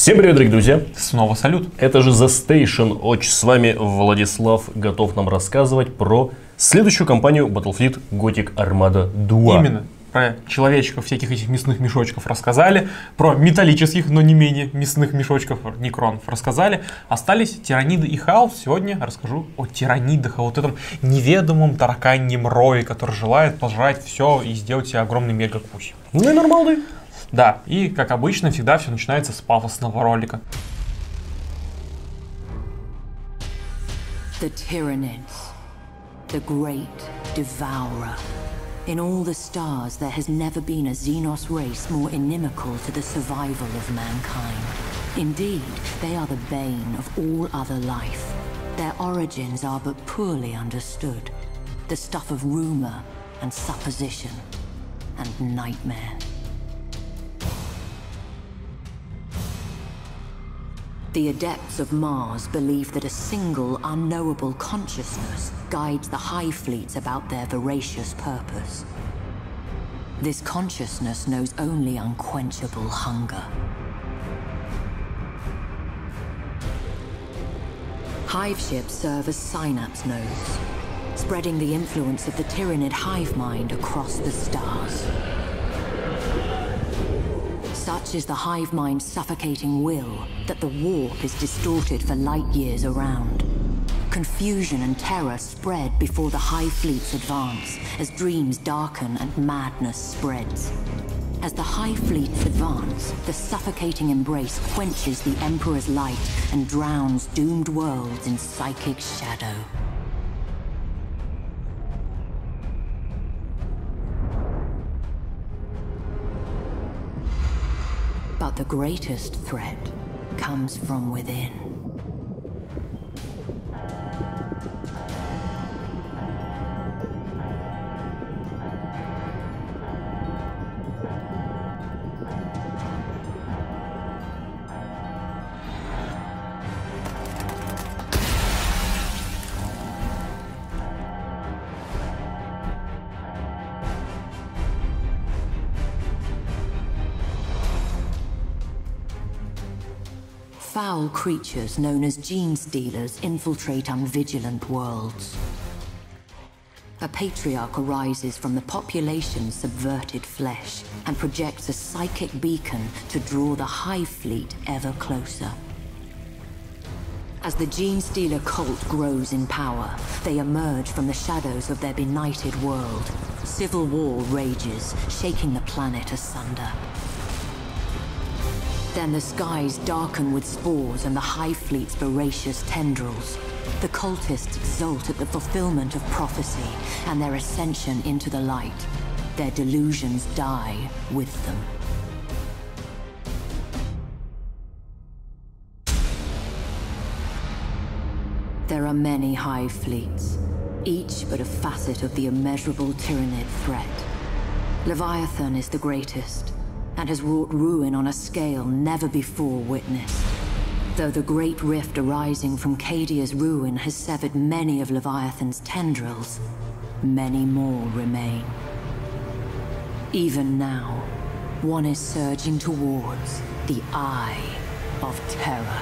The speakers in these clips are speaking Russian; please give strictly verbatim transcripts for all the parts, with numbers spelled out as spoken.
Всем привет, дорогие друзья! Снова салют! Это же The Station Watch. С вами Владислав, готов нам рассказывать про следующую кампанию Battlefield Gothic Armada два. Именно. Про человечков, всяких этих мясных мешочков рассказали. Про металлических, но не менее мясных мешочков, некронов рассказали. Остались тираниды и хаос. Сегодня расскажу о тиранидах, о вот этом неведомом тараканьем рое, который желает пожрать все и сделать себе огромный мега-кусь. Ну и нормально. Да, и как обычно, всегда все начинается с пафосного ролика. The Tyranids, the great devourer. In all the stars, there has never been a Xenos race more inimical to the survival of mankind. Indeed, they are the bane of all other life. Their origins are but poorly understood, the stuff of rumor and supposition and nightmare. The Adepts of Mars believe that a single unknowable consciousness guides the Hive fleets about their voracious purpose. This consciousness knows only unquenchable hunger. Hive ships serve as synapse nodes, spreading the influence of the Tyranid hive mind across the stars. Such is the hive mind's suffocating will that the warp is distorted for light years around. Confusion and terror spread before the hive fleets advance, as dreams darken and madness spreads. As the hive fleets advance, the suffocating embrace quenches the Emperor's light and drowns doomed worlds in psychic shadow. But the greatest threat comes from within. Foul creatures known as gene stealers infiltrate unvigilant worlds. A patriarch arises from the population's subverted flesh and projects a psychic beacon to draw the hive fleet ever closer. As the gene stealer cult grows in power, they emerge from the shadows of their benighted world. Civil war rages, shaking the planet asunder. Then the skies darken with spores and the hive fleet's voracious tendrils. The cultists exult at the fulfillment of prophecy and their ascension into the light. Their delusions die with them. There are many hive fleets, each but a facet of the immeasurable Tyranid threat. Leviathan is the greatest, and has wrought ruin on a scale never before witnessed. Though the great rift arising from Cadia's ruin has severed many of Leviathan's tendrils, many more remain. Even now, one is surging towards the Eye of Terror.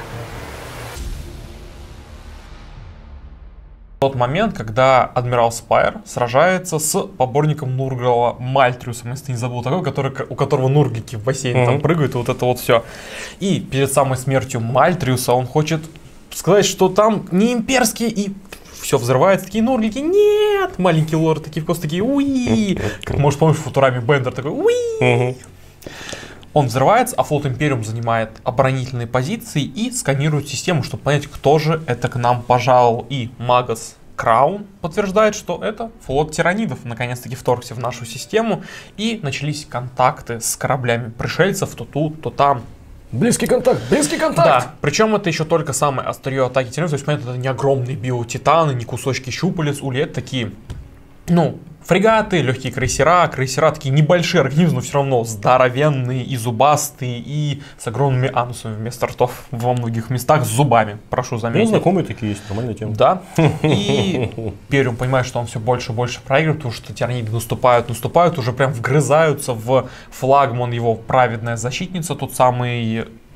Тот момент, когда Адмирал Спайр сражается с поборником Нургала Мальтриусом, если ты не забыл, такой, который, у которого нурглики в бассейне mm-hmm. там прыгают, и вот это вот все. И перед самой смертью Мальтриуса он хочет сказать, что там не имперские, и все взрывается, такие нурглики, нет! Маленький лорд, такие просто такие, уи! Как можешь помнишь, в Футураме Бендер такой, уи! Mm-hmm. Он взрывается, а флот Империум занимает оборонительные позиции и сканирует систему, чтобы понять, кто же это к нам пожаловал. И Магас Краун подтверждает, что это флот тиранидов наконец-таки вторгся в нашу систему. И начались контакты с кораблями пришельцев то тут, то там. Близкий контакт, близкий контакт! Да, причем это еще только самое острие атаки тиранидов. То есть, понятно, это не огромные биотитаны, не кусочки щупалец, улей, это такие, ну... Фрегаты, легкие крейсера, крейсера такие небольшие организмы, но все равно здоровенные и зубастые, и с огромными анусами вместо ртов во многих местах, с зубами, прошу заметить. Ну, знакомые такие есть, нормальная тема. Да, и Империум понимает, что он все больше и больше проигрывает, потому что тираниды наступают, наступают, уже прям вгрызаются в флагман его праведная защитница, тот самый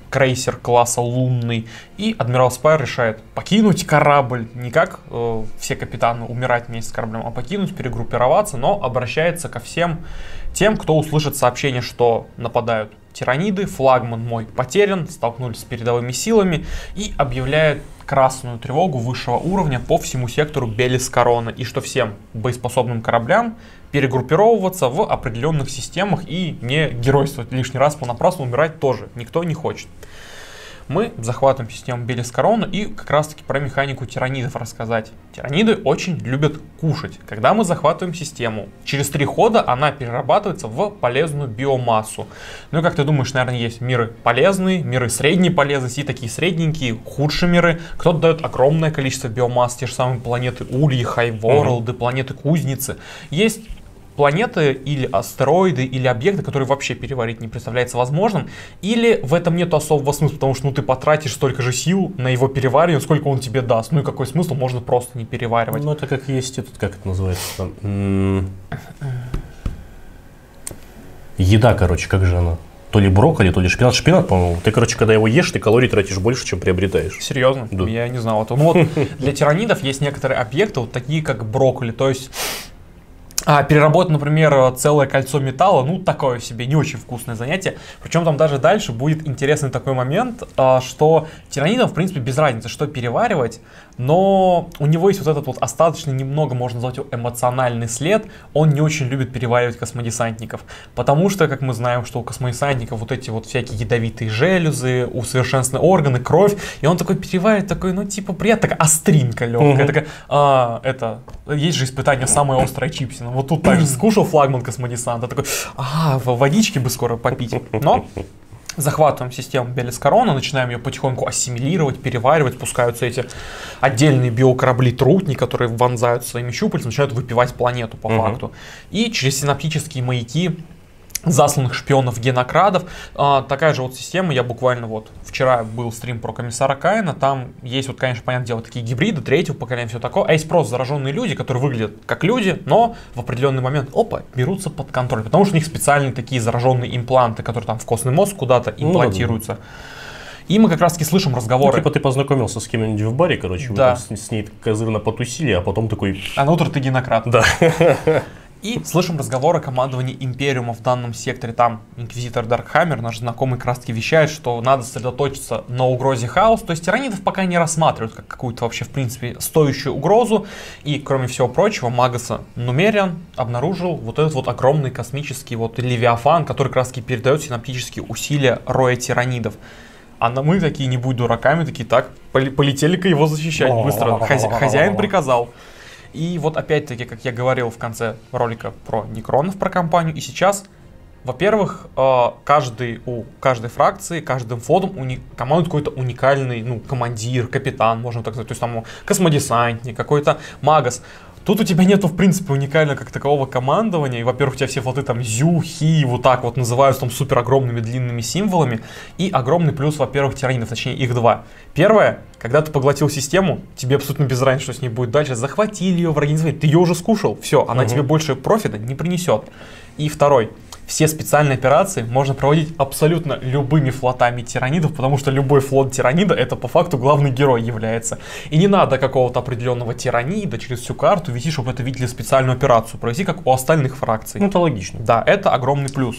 крейсер класса «Лунный». И адмирал Спайр решает покинуть корабль. Не как э, все капитаны умирать вместе с кораблем, а покинуть, перегруппироваться, но обращается ко всем тем, кто услышит сообщение, что нападают тираниды, флагман мой потерян, столкнулись с передовыми силами, и объявляет красную тревогу высшего уровня по всему сектору Белис Корона, и что всем боеспособным кораблям перегруппировываться в определенных системах и не геройствовать лишний раз, понапрасну умирать тоже никто не хочет. Мы захватываем систему Белис Корона и как раз таки про механику тиранидов рассказать. Тираниды очень любят кушать. Когда мы захватываем систему, через три хода она перерабатывается в полезную биомассу. Ну и как ты думаешь, наверное, есть миры полезные, миры средней полезности и такие средненькие, худшие миры. Кто-то дает огромное количество биомасс, те же самые планеты Ульи, Хайворлды, mm-hmm. планеты Кузницы. Есть планеты или астероиды, или объекты, которые вообще переварить не представляется возможным, или в этом нет особого смысла, потому что ну, ты потратишь столько же сил на его переваривание, сколько он тебе даст. Ну и какой смысл, можно просто не переваривать. Ну это как есть этот, как это называется там? М- Еда, короче, как же она? То ли брокколи, то ли шпинат. Шпинат, по-моему. Ты, короче, когда его ешь, ты калорий тратишь больше, чем приобретаешь. Серьезно? Да. Я не знал этого. Ну вот для тиранидов есть некоторые объекты, вот такие как брокколи, то есть А, переработать, например, целое кольцо металла, ну, такое себе не очень вкусное занятие. Причем там даже дальше будет интересный такой момент, что тиранидам, в принципе, без разницы, что переваривать, но у него есть вот этот вот остаточный, немного, можно назвать его эмоциональный след. Он не очень любит переваривать космодесантников, потому что, как мы знаем, что у космодесантников вот эти вот всякие ядовитые железы, усовершенствованные органы, кровь, и он такой переваривает, такой, ну, типа, приятно, такая остринка легкая, mm-hmm. такая, а, это, есть же испытание самое острое чипсина. Вот тут также скушал флагман космодесанта, такой, а, водички бы скоро попить. Но захватываем систему Белис Корона, начинаем ее потихоньку ассимилировать, переваривать, спускаются эти отдельные биокорабли-трутни, которые вонзают своими щупальцами, начинают выпивать планету по uh-huh. факту. И через синаптические маяки засланных шпионов генокрадов. А, такая же вот система, я буквально вот вчера был стрим про комиссара Каина, там есть вот, конечно, понятное дело, такие гибриды третьего поколения, все такое, а есть просто зараженные люди, которые выглядят как люди, но в определенный момент, опа, берутся под контроль, потому что у них специальные такие зараженные импланты, которые там в костный мозг куда-то имплантируются. Ну, да, да. И мы как раз таки слышим разговоры. Ну, типа ты познакомился с кем-нибудь в баре, короче, да. вы там с, с ней козырно потусили, а потом такой... А на утро ты генократ. Да. И слышим разговоры о командовании Империума в данном секторе. Там инквизитор Даркхаммер, наш знакомый, как раз таки вещает, что надо сосредоточиться на угрозе хаоса. То есть тиранидов пока не рассматривают как какую-то вообще, в принципе, стоящую угрозу. И, кроме всего прочего, Магаса Нумериан обнаружил вот этот вот огромный космический вот левиафан, который как раз таки передает синаптические усилия роя тиранидов. А мы такие, не будь дураками, такие, так, полетели-ка его защищать быстро. Хозя- хозяин приказал. И вот опять-таки, как я говорил в конце ролика про некронов, про компанию, и сейчас, во-первых, каждый, у каждой фракции, каждым флотом уни- командует какой-то уникальный, ну, командир, капитан, можно так сказать, то есть там космодесантник, какой-то магас. Тут у тебя нету, в принципе, уникального как такового командования. И, во-первых, у тебя все флоты там Зю, Хи, вот так вот называются там супер огромными длинными символами. И огромный плюс, во-первых, тиранидов, точнее их два. Первое, когда ты поглотил систему, тебе абсолютно без разницы, что с ней будет дальше. Захватили ее, враги не захватили, ты ее уже скушал, все, она угу. тебе больше профита не принесет. И второй. Все специальные операции можно проводить абсолютно любыми флотами тиранидов, потому что любой флот тиранида это по факту главный герой является. И не надо какого-то определенного тиранида через всю карту вести, чтобы это видели специальную операцию провести, как у остальных фракций. Ну это логично. Да, это огромный плюс.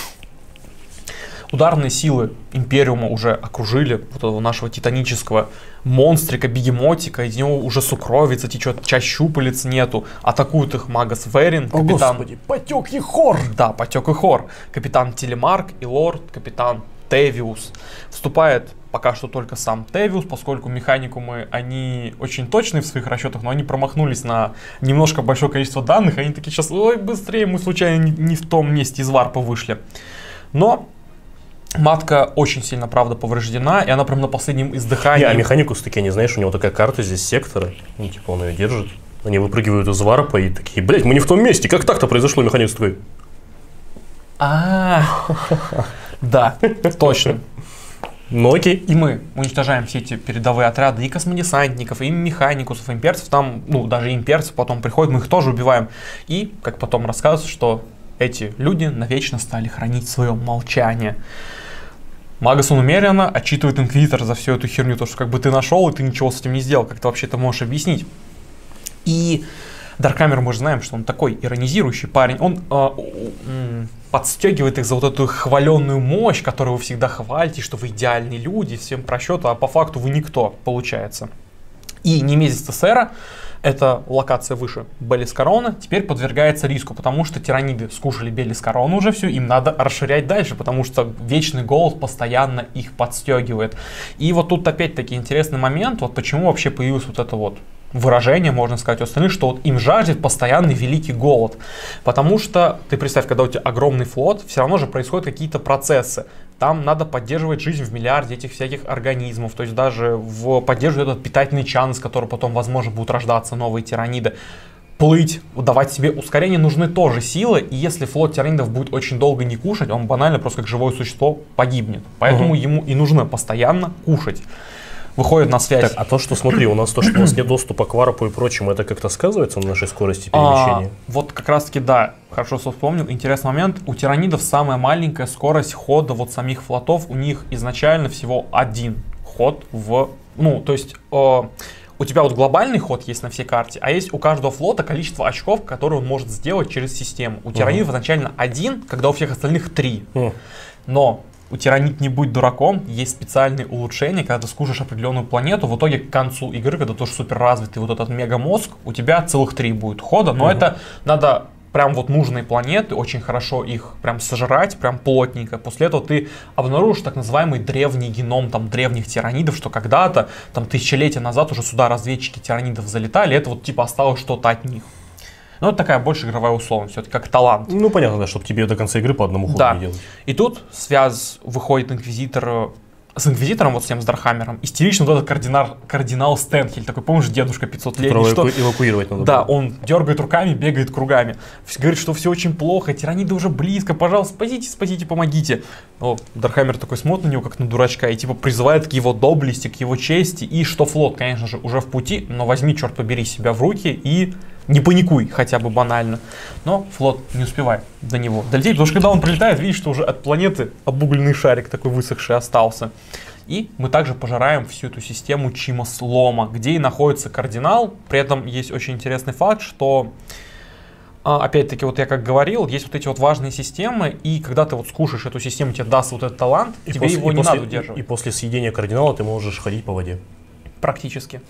Ударные силы Империума уже окружили вот этого нашего титанического монстрика, бегемотика, из него уже сукровица течет, часть щупалец нету, атакуют их Магас Верин, капитан... О, господи, потек и хор! Да, потек и хор. Капитан Телемарк и лорд, капитан Тевиус. Вступает пока что только сам Тевиус, поскольку механикумы, они очень точные в своих расчетах, но они промахнулись на немножко большое количество данных, они такие сейчас, ой, быстрее, мы случайно не, не в том месте из варпа вышли. Но... матка очень сильно, правда, повреждена, и она прям на последнем издыхании. Не, а механикус таки, не знаешь, у него такая карта здесь сектора, ну, типа, он ее держит, они выпрыгивают из варпа и такие, блять, мы не в том месте, как так-то произошло, механикус такой. А, да, точно. Ну окей. И мы уничтожаем все эти передовые отряды и космодесантников, и механикусов, и имперцев, там, ну, даже имперцы потом приходят, мы их тоже убиваем. И, как потом рассказывают, что эти люди навечно стали хранить свое молчание. Магас, он умеренно отчитывает Инквизитора за всю эту херню, то, что как бы ты нашел, и ты ничего с этим не сделал, как ты вообще это можешь объяснить. И Даркхаммер, мы же знаем, что он такой иронизирующий парень, он э, э, подстегивает их за вот эту хваленную мощь, которую вы всегда хвалите, что вы идеальные люди, всем по счету, а по факту вы никто, получается. И Немезис Тессера, это локация выше Беллискорона, теперь подвергается риску, потому что тираниды скушали Беллискорона уже все, им надо расширять дальше, потому что вечный голод постоянно их подстегивает. И вот тут опять-таки интересный момент, вот почему вообще появилось вот это вот выражение, можно сказать, у остальных, что вот им жаждет постоянный великий голод. Потому что, ты представь, когда у тебя огромный флот, все равно же происходят какие-то процессы. Там надо поддерживать жизнь в миллиарде этих всяких организмов, то есть даже в, поддерживать этот питательный чан, из которого потом, возможно, будут рождаться новые тираниды. Плыть, давать себе ускорение нужны тоже силы, и если флот тиранидов будет очень долго не кушать, он банально просто как живое существо погибнет. Поэтому угу. ему и нужно постоянно кушать. Выходит на связь. Так, а то, что смотри, у нас то, что у нас нет доступа к варпу и прочему, это как-то сказывается на нашей скорости перемещения? А, вот как раз таки, да, хорошо, что вспомнил. Интересный момент. У тиранидов самая маленькая скорость хода вот самих флотов. У них изначально всего один ход в... Ну, то есть... Э, у тебя вот глобальный ход есть на всей карте, а есть у каждого флота количество очков, которые он может сделать через систему. У тиранидов uh-huh. изначально один, когда у всех остальных три. Uh-huh. Но... У тиранид не будь дураком, есть специальные улучшения, когда ты скушаешь определенную планету, в итоге к концу игры, когда ты уже супер развитый вот этот мегамозг, у тебя целых три будет хода, но угу. это надо прям вот нужные планеты, очень хорошо их прям сожрать, прям плотненько. После этого ты обнаружишь так называемый древний геном там древних тиранидов, что когда-то, там тысячелетия назад уже сюда разведчики тиранидов залетали, это вот типа осталось что-то от них. Ну, это такая больше игровая условность, все-таки как талант. Ну, понятно, да, чтобы тебе до конца игры по одному ходу да. не делать. И тут связь выходит Инквизитор с Инквизитором, вот с тем, с Даркхаммером. Истерично вот этот кардинал, кардинал Стенхель, такой, помнишь, дедушка пятисотлетний, что... Эваку... эвакуировать надо. Да, было. Он дергает руками, бегает кругами. Говорит, что все очень плохо, тираниды уже близко, пожалуйста, спасите, спасите, помогите. О, Даркхаммер такой смотрит на него, как на дурачка, и типа призывает к его доблести, к его чести, и что флот, конечно же, уже в пути, но возьми, черт побери, себя в руки и... Не паникуй, хотя бы банально. Но флот не успевает до него долететь, потому что когда он прилетает, видишь, что уже от планеты обугленный шарик такой высохший остался. И мы также пожираем всю эту систему Чимослома, где и находится кардинал. При этом есть очень интересный факт, что, опять-таки, вот я как говорил, есть вот эти вот важные системы, и когда ты вот скушаешь эту систему, тебе даст вот этот талант, и тебе после, его не после, надо удерживать. И, и после съедения кардинала ты можешь ходить по воде. Практически.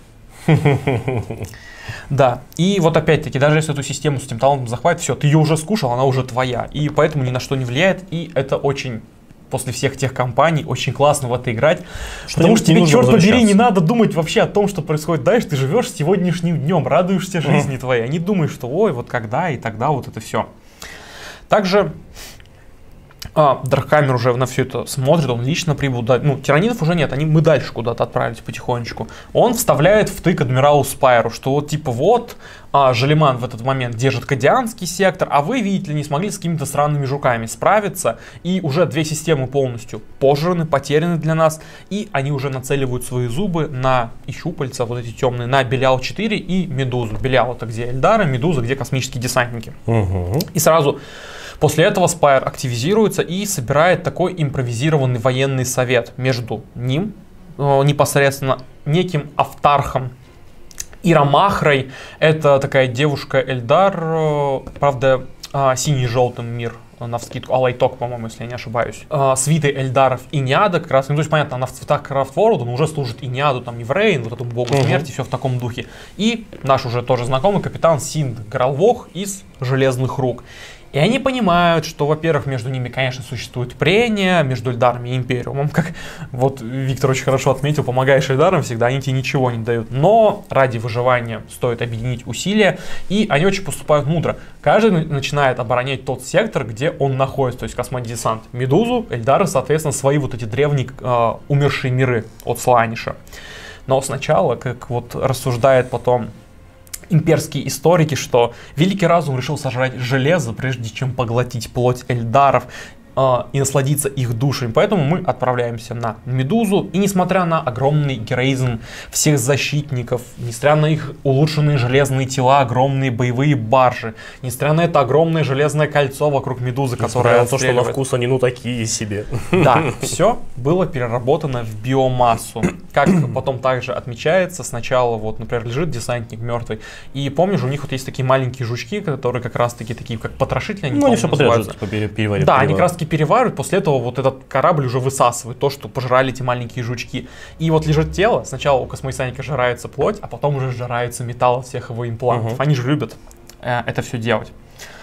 Да, и вот опять-таки, даже если эту систему с этим талантом захватит, все, ты ее уже скушал, она уже твоя, и поэтому ни на что не влияет, и это очень, после всех тех компаний, очень классно в это играть, что потому что тебе, черт побери, не надо думать вообще о том, что происходит дальше, ты живешь сегодняшним днем, радуешься жизни твоей, а не думаешь, что ой, вот когда и тогда вот это все. Также... А, Даркхаммер уже на все это смотрит, он лично прибыл, да, ну, тиранидов уже нет, они, мы дальше куда-то отправились потихонечку. Он вставляет втык адмиралу Спайру, что вот типа вот, а, Жалиман в этот момент держит Кадианский сектор, а вы, видите ли, не смогли с какими-то странными жуками справиться, и уже две системы полностью пожраны, потеряны для нас, и они уже нацеливают свои зубы на и щупальца, вот эти темные, на Белиал четыре и Медузу. Белиал это где Эльдары, Медуза где космические десантники. Угу. И сразу... После этого Спайр активизируется и собирает такой импровизированный военный совет между ним, э, непосредственно неким Автархом и Рамахрой. Это такая девушка Эльдар, э, правда, э, синий и желтым мир, навскидку, Алайток, по-моему, если я не ошибаюсь. Э, свитой Эльдаров Иниада, как раз, ну, то есть, понятно, она в цветах Крафтворлда, но уже служит Иниаду, там, Иврейн, вот этому богу uh-huh. смерти, все в таком духе. И наш уже тоже знакомый капитан Синд Гралвох из Железных Рук. И они понимают, что, во-первых, между ними, конечно, существует прения, между Эльдарами и Империумом, как вот Виктор очень хорошо отметил, помогаешь Эльдарам всегда, они тебе ничего не дают. Но ради выживания стоит объединить усилия, и они очень поступают мудро. Каждый начинает оборонять тот сектор, где он находится, то есть космодесант. Медузу, Эльдары, соответственно, свои вот эти древние э, умершие миры от Слааниша. Но сначала, как вот рассуждает потом имперские историки, что великий разум решил сожрать железо, прежде чем поглотить плоть Эльдаров. э, и насладиться их душами. Поэтому мы отправляемся на Медузу. И несмотря на огромный героизм всех защитников, несмотря на их улучшенные железные тела, огромные боевые баржи, несмотря на это огромное железное кольцо вокруг Медузы, которое на то, что на вкус они ну такие себе. Да, все было переработано в биомассу. Как потом также отмечается, сначала вот, например, лежит десантник мертвый, и помнишь, у них вот есть такие маленькие жучки, которые как раз таки такие, как потрошители, они, ну, они все подряд типа, переваривают. Да, они как раз таки переваривают, после этого вот этот корабль уже высасывает то, что пожрали эти маленькие жучки. И вот лежит тело, сначала у космодесантника жирается плоть, а потом уже жирается металл от всех его имплантов. Угу. Они же любят э, это все делать.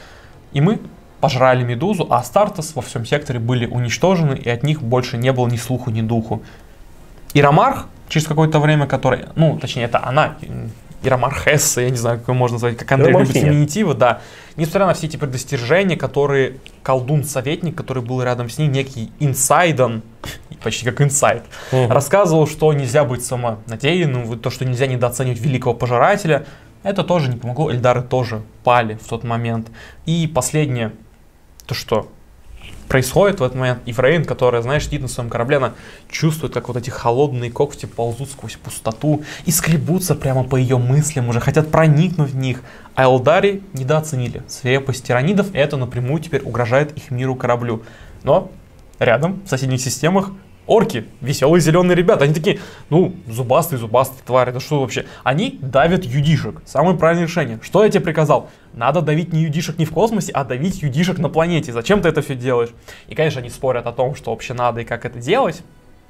И мы пожрали Медузу, а Астартес во всем секторе были уничтожены, и от них больше не было ни слуху, ни духу. Ирамарх через какое-то время, который, ну, точнее, это она, Ирамархесса, я не знаю, как ее можно назвать, как Андрей любит феминитивы, да. Несмотря на все эти предостережения, которые колдун-советник, который был рядом с ней, некий Инсайден, почти как Инсайд, угу. рассказывал, что нельзя быть самонадеянным, то, что нельзя недооценивать великого пожирателя. Это тоже не помогло, эльдары тоже пали в тот момент. И последнее, то что происходит в этот момент, Иврейн, которая, знаешь, сидит на своем корабле, она чувствует, как вот эти холодные когти ползут сквозь пустоту и скребутся прямо по ее мыслям, уже хотят проникнуть в них. А элдари недооценили свирепость тиранидов, и это напрямую теперь угрожает их миру кораблю. Но рядом, в соседних системах, орки, веселые зеленые ребята, они такие, ну, зубастые-зубастые твари, это что вообще? Они давят юдишек, самое правильное решение. Что я тебе приказал? Надо давить не юдишек не в космосе, а давить юдишек на планете. Зачем ты это все делаешь? И, конечно, они спорят о том, что вообще надо и как это делать,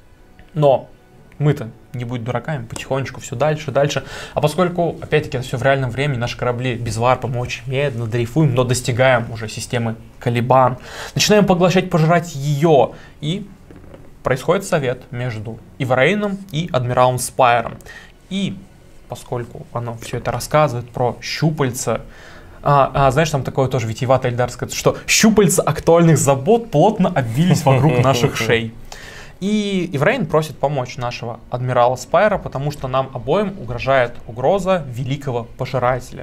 но мы-то не будем дураками, потихонечку все дальше, дальше. А поскольку, опять-таки, это все в реальном времени, наши корабли без варпа, мы очень медленно дрейфуем, но достигаем уже системы Калибан, начинаем поглощать, пожирать ее, и происходит совет между Иврейном и адмиралом Спайром. И поскольку оно все это рассказывает про щупальца, а, а, знаешь, там такое тоже витиеватое эльдарское, что щупальца актуальных забот плотно обвились вокруг наших шей. И Иврейн просит помочь нашего адмирала Спайра, потому что нам обоим угрожает угроза великого пожирателя.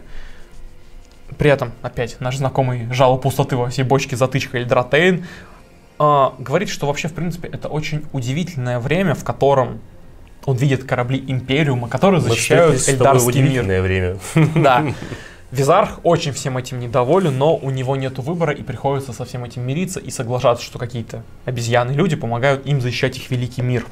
При этом, опять, наш знакомый жало пустоты во всей бочке затычка Эльдратейн Uh, говорит, что вообще, в принципе, это очень удивительное время, в котором он видит корабли Империума, которые защищают эльдарский мир. Удивительное время. Да. Визарх очень всем этим недоволен, но у него нет выбора, и приходится со всем этим мириться и соглашаться, что какие-то обезьяны люди помогают им защищать их великий мир.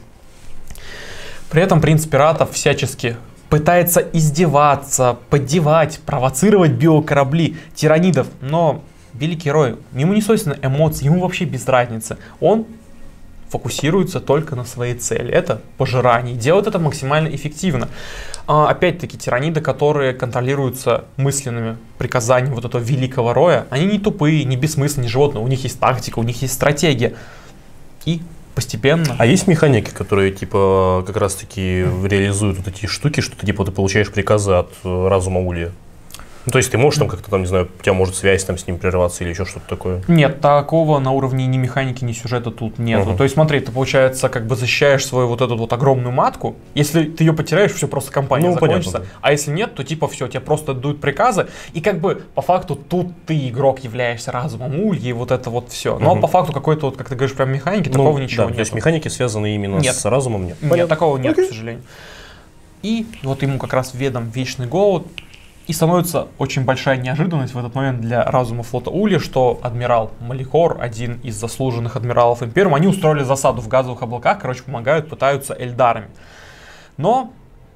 При этом принц пиратов всячески пытается издеваться, поддевать, провоцировать биокорабли тиранидов, но великий герой, ему не свойственны эмоции, ему вообще без разницы. Он фокусируется только на своей цели. Это пожирание. Делает это максимально эффективно. А, опять-таки, тираниды, которые контролируются мысленными приказаниями вот этого великого роя, они не тупые, не бессмысленные животные. У них есть тактика, у них есть стратегия. И постепенно... А есть механики, которые типа как раз-таки реализуют вот эти штуки, что ты типа ты получаешь приказы от разума Улья? Ну, то есть ты можешь там как-то там, не знаю, у тебя может связь там с ним прерываться или еще что-то такое? Нет, такого на уровне ни механики, ни сюжета тут нет. Uh-huh. То есть смотри, ты, получается, как бы защищаешь свою вот эту вот огромную матку. Если ты ее потеряешь, все, просто компания ну, закончится. Понятно, да. А если нет, то типа все, тебе просто дают приказы. И как бы по факту тут ты, игрок, являешься разумом Ульи, и вот это вот все. Но uh-huh. по факту какой-то, вот, как ты говоришь, прям механики, ну, такого ничего да, нет. То есть механики связаны именно нет. с разумом? Нет, нет такого нет, okay. к сожалению. И вот ему как раз ведом вечный голод. И становится очень большая неожиданность в этот момент для разума флота Улья, что адмирал Малихор, один из заслуженных адмиралов Империума, они устроили засаду в газовых облаках, короче, помогают, пытаются эльдарами. Но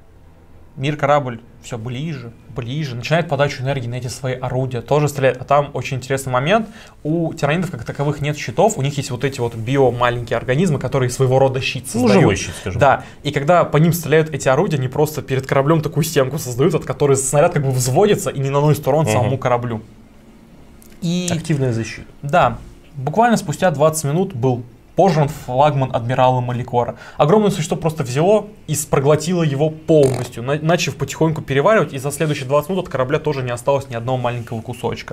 мир-корабль все ближе, ближе, начинает подачу энергии на эти свои орудия, тоже стреляет. А там очень интересный момент, у тиранидов как таковых нет щитов, у них есть вот эти вот био-маленькие организмы, которые своего рода щит создают. Ну, живой щит, скажем. Да, и когда по ним стреляют эти орудия, они просто перед кораблем такую стенку создают, от которой снаряд как бы взводится и не наносит урон угу. самому кораблю. И... Активная защита. Да, буквально спустя двадцать минут был пожран флагман адмирала Маликора. Огромное существо просто взяло и проглотило его полностью, на начав потихоньку переваривать, и за следующие двадцать минут от корабля тоже не осталось ни одного маленького кусочка.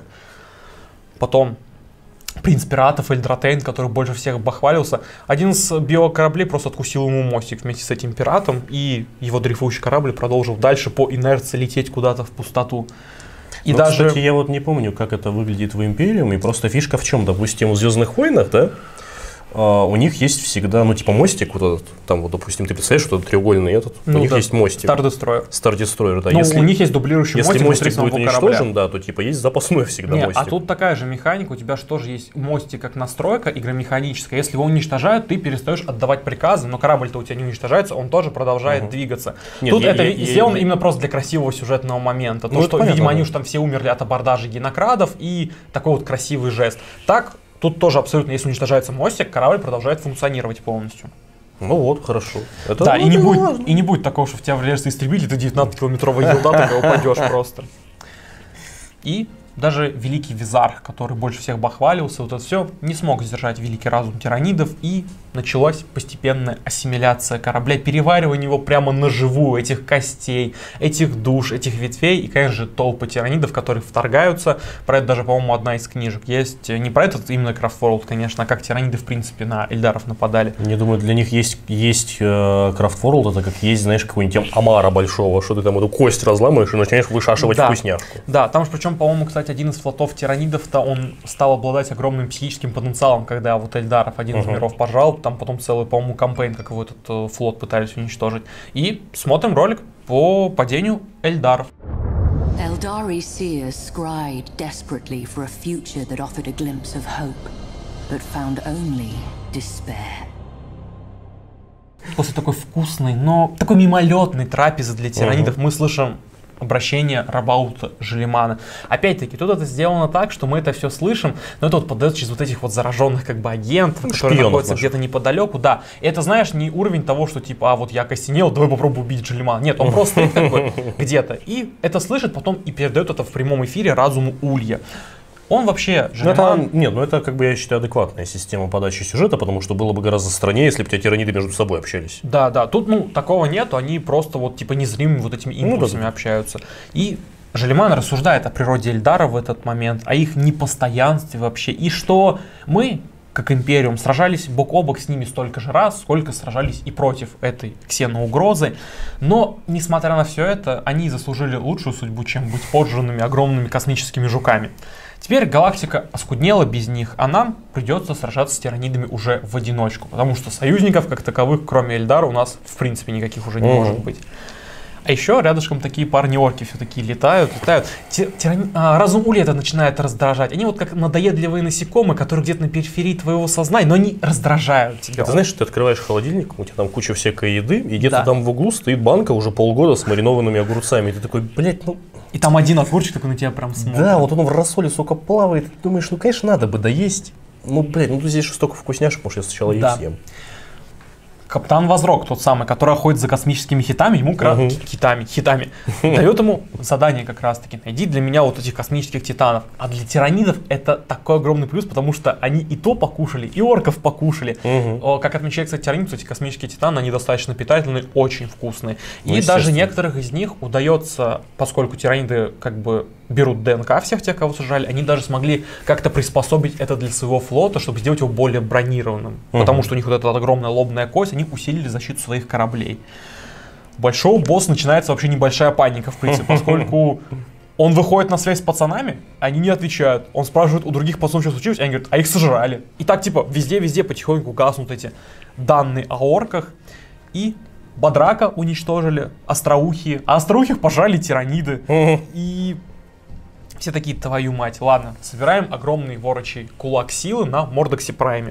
Потом принц пиратов Эльдратейн, который больше всех бахвалился, один из биокораблей просто откусил ему мостик вместе с этим пиратом, и его дрейфующий корабль продолжил дальше по инерции лететь куда-то в пустоту. И ну, даже... Кстати, я вот не помню, как это выглядит в Империуме, просто фишка в чем, допустим, в «Звездных войнах», да, Uh, у них есть всегда, ну, типа мостик, вот этот, там, вот, допустим, ты представляешь, что это треугольный этот, ну, у них да, есть мостик. Star Destroyer. Star Destroyer, да. Ну, если, у них есть дублирующий если мостик, мостик будет уничтожен, да, то, типа, есть запасной всегда Не, мостик. а тут такая же механика, у тебя же тоже есть мостик, как настройка игромеханическая. Если его уничтожают, ты перестаешь отдавать приказы, но корабль-то у тебя не уничтожается, он тоже продолжает uh-huh. двигаться. Нет, тут я, это я, сделано я, именно просто для красивого сюжетного момента. Ну, то, что, понятно, видимо, они уж там все умерли от абордажа генокрадов и такой вот красивый жест. Так, тут тоже абсолютно, если уничтожается мостик, корабль продолжает функционировать полностью. Ну вот, хорошо. Это да, и не, будет, и не будет такого, что в тебя врежется истребитель, ты девятнадцатикилометровая елда, такой упадешь просто. И даже Великий Визарх, который больше всех бахвалился, вот это все, не смог сдержать великий разум тиранидов, и началась постепенная ассимиляция корабля, переваривание его прямо на живую, этих костей, этих душ, этих ветвей, и, конечно же, толпы тиранидов, которые вторгаются. Про это даже, по-моему, одна из книжек есть. Не про этот именно Крафтворлд, конечно, а как тираниды, в принципе, на эльдаров нападали. Я думаю, для них есть, есть э, Крафтворлд, это как есть, знаешь, какой-нибудь Амара большого, что ты там эту кость разламываешь и начинаешь вышашивать да. вкусняшку. Да, там же, причем, по-моему, кстати, один из флотов тиранидов-то, он стал обладать огромным психическим потенциалом, когда вот эльдаров один из uh-huh. миров пожрал, там потом целый, по-моему, кампейн, как его этот э, флот пытались уничтожить. И смотрим ролик по падению эльдаров. Eldari seers scryed desperately for a future that offered a glimpse of hope, but found only despair. После такой вкусной, но такой мимолетной трапезы для тиранидов uh-huh. мы слышим обращение Рабаута Желимана. Опять-таки, тут это сделано так, что мы это все слышим, но это вот подается через вот этих вот зараженных как бы агентов, ну, которые находятся наших. где-то неподалеку. Да, и это, знаешь, не уровень того, что типа, а вот я костенел, давай попробую убить Желимана. Нет, он просто стоит как бы где-то. И это слышит потом и передает это в прямом эфире разуму Улья. Он вообще, Желиман... Это, нет, ну это, как бы, я считаю, адекватная система подачи сюжета, потому что было бы гораздо страннее, если бы у тебя тираниды между собой общались. Да, да, тут, ну, такого нету, они просто вот, типа, незримыми вот этими импульсами ну, да. общаются. И Желиман рассуждает о природе эльдаров в этот момент, о их непостоянстве вообще, и что мы, как Империум, сражались бок о бок с ними столько же раз, сколько сражались и против этой ксеноугрозы. Но, несмотря на все это, они заслужили лучшую судьбу, чем быть поджранными огромными космическими жуками. Теперь галактика оскуднела без них, а нам придется сражаться с тиранидами уже в одиночку, потому что союзников как таковых, кроме Эльдара, у нас в принципе никаких уже не mm-hmm. может быть. А еще рядышком такие парни-орки все-таки летают, летают. Тирани... А, разум Улья это начинает раздражать. Они вот как надоедливые насекомые, которые где-то на периферии твоего сознания, но они раздражают тебя. Ты знаешь, что ты открываешь холодильник, у тебя там куча всякой еды, и где-то да. там в углу стоит банка уже полгода с маринованными огурцами. И ты такой, блядь, ну... И там один огурчик такой на тебя прям смотрит. Да, вот он в рассоле, сука, плавает. Ты думаешь, ну, конечно, надо бы доесть. Ну, блядь, ну, тут здесь столько вкусняшек, может, я сначала их да. съем. Капитан Возрок, тот самый, который охотится за космическими хитами, ему uh-huh. хитами, хитами, дает ему задание как раз-таки: найди для меня вот этих космических титанов. А для тиранидов это такой огромный плюс, потому что они и то покушали, и орков покушали. Uh-huh. Как отмечает, кстати, тиранид, эти космические титаны, они достаточно питательные, очень вкусные. И даже некоторых из них удается, поскольку тираниды как бы берут ДНК всех тех, кого сажали, они даже смогли как-то приспособить это для своего флота, чтобы сделать его более бронированным. Uh-huh. Потому что у них вот эта вот огромная лобная кость, они усилили защиту своих кораблей. У большого босса начинается вообще небольшая паника, в принципе, поскольку он выходит на связь с пацанами, они не отвечают. Он спрашивает у других пацанов, что случилось, они говорят, а их сожрали. И так, типа, везде-везде потихоньку гаснут эти данные о орках. И Бодрака уничтожили, остроухие. А остроухих пожрали тираниды. И... все такие, твою мать, ладно, собираем огромный ворочий кулак силы на Мордоксе Прайме.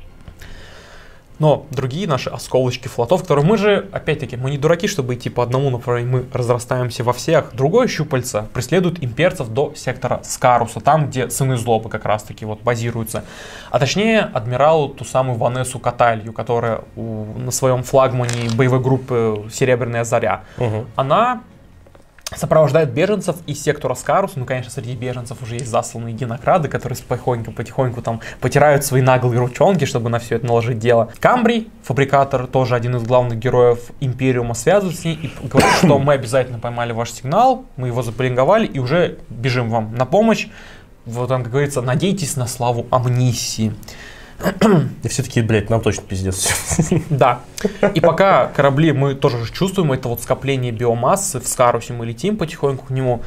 Но другие наши осколочки флотов, которые мы же, опять-таки, мы не дураки, чтобы идти по одному направлению, мы разрастаемся во всех. Другое щупальце преследует имперцев до сектора Скаруса, там, где сыны злобы как раз-таки вот базируются. А точнее, адмиралу ту самую Ванессу Каталью, которая у, на своем флагмане боевой группы Серебряная Заря. Угу. Она сопровождает беженцев из сектора Скарус. Ну, конечно, среди беженцев уже есть засланные генокрады, которые потихоньку-потихоньку там потирают свои наглые ручонки, чтобы на все это наложить дело. Камбрий, фабрикатор, тоже один из главных героев Империума, связывает с ней и говорит, что мы обязательно поймали ваш сигнал, мы его заблинговали и уже бежим вам на помощь. Вот там, как говорится, надейтесь на славу амнисии. И все-таки, блядь, нам точно пиздец. Да. И пока корабли, мы тоже чувствуем это вот скопление биомассы, в Скарусе мы летим потихоньку к нему,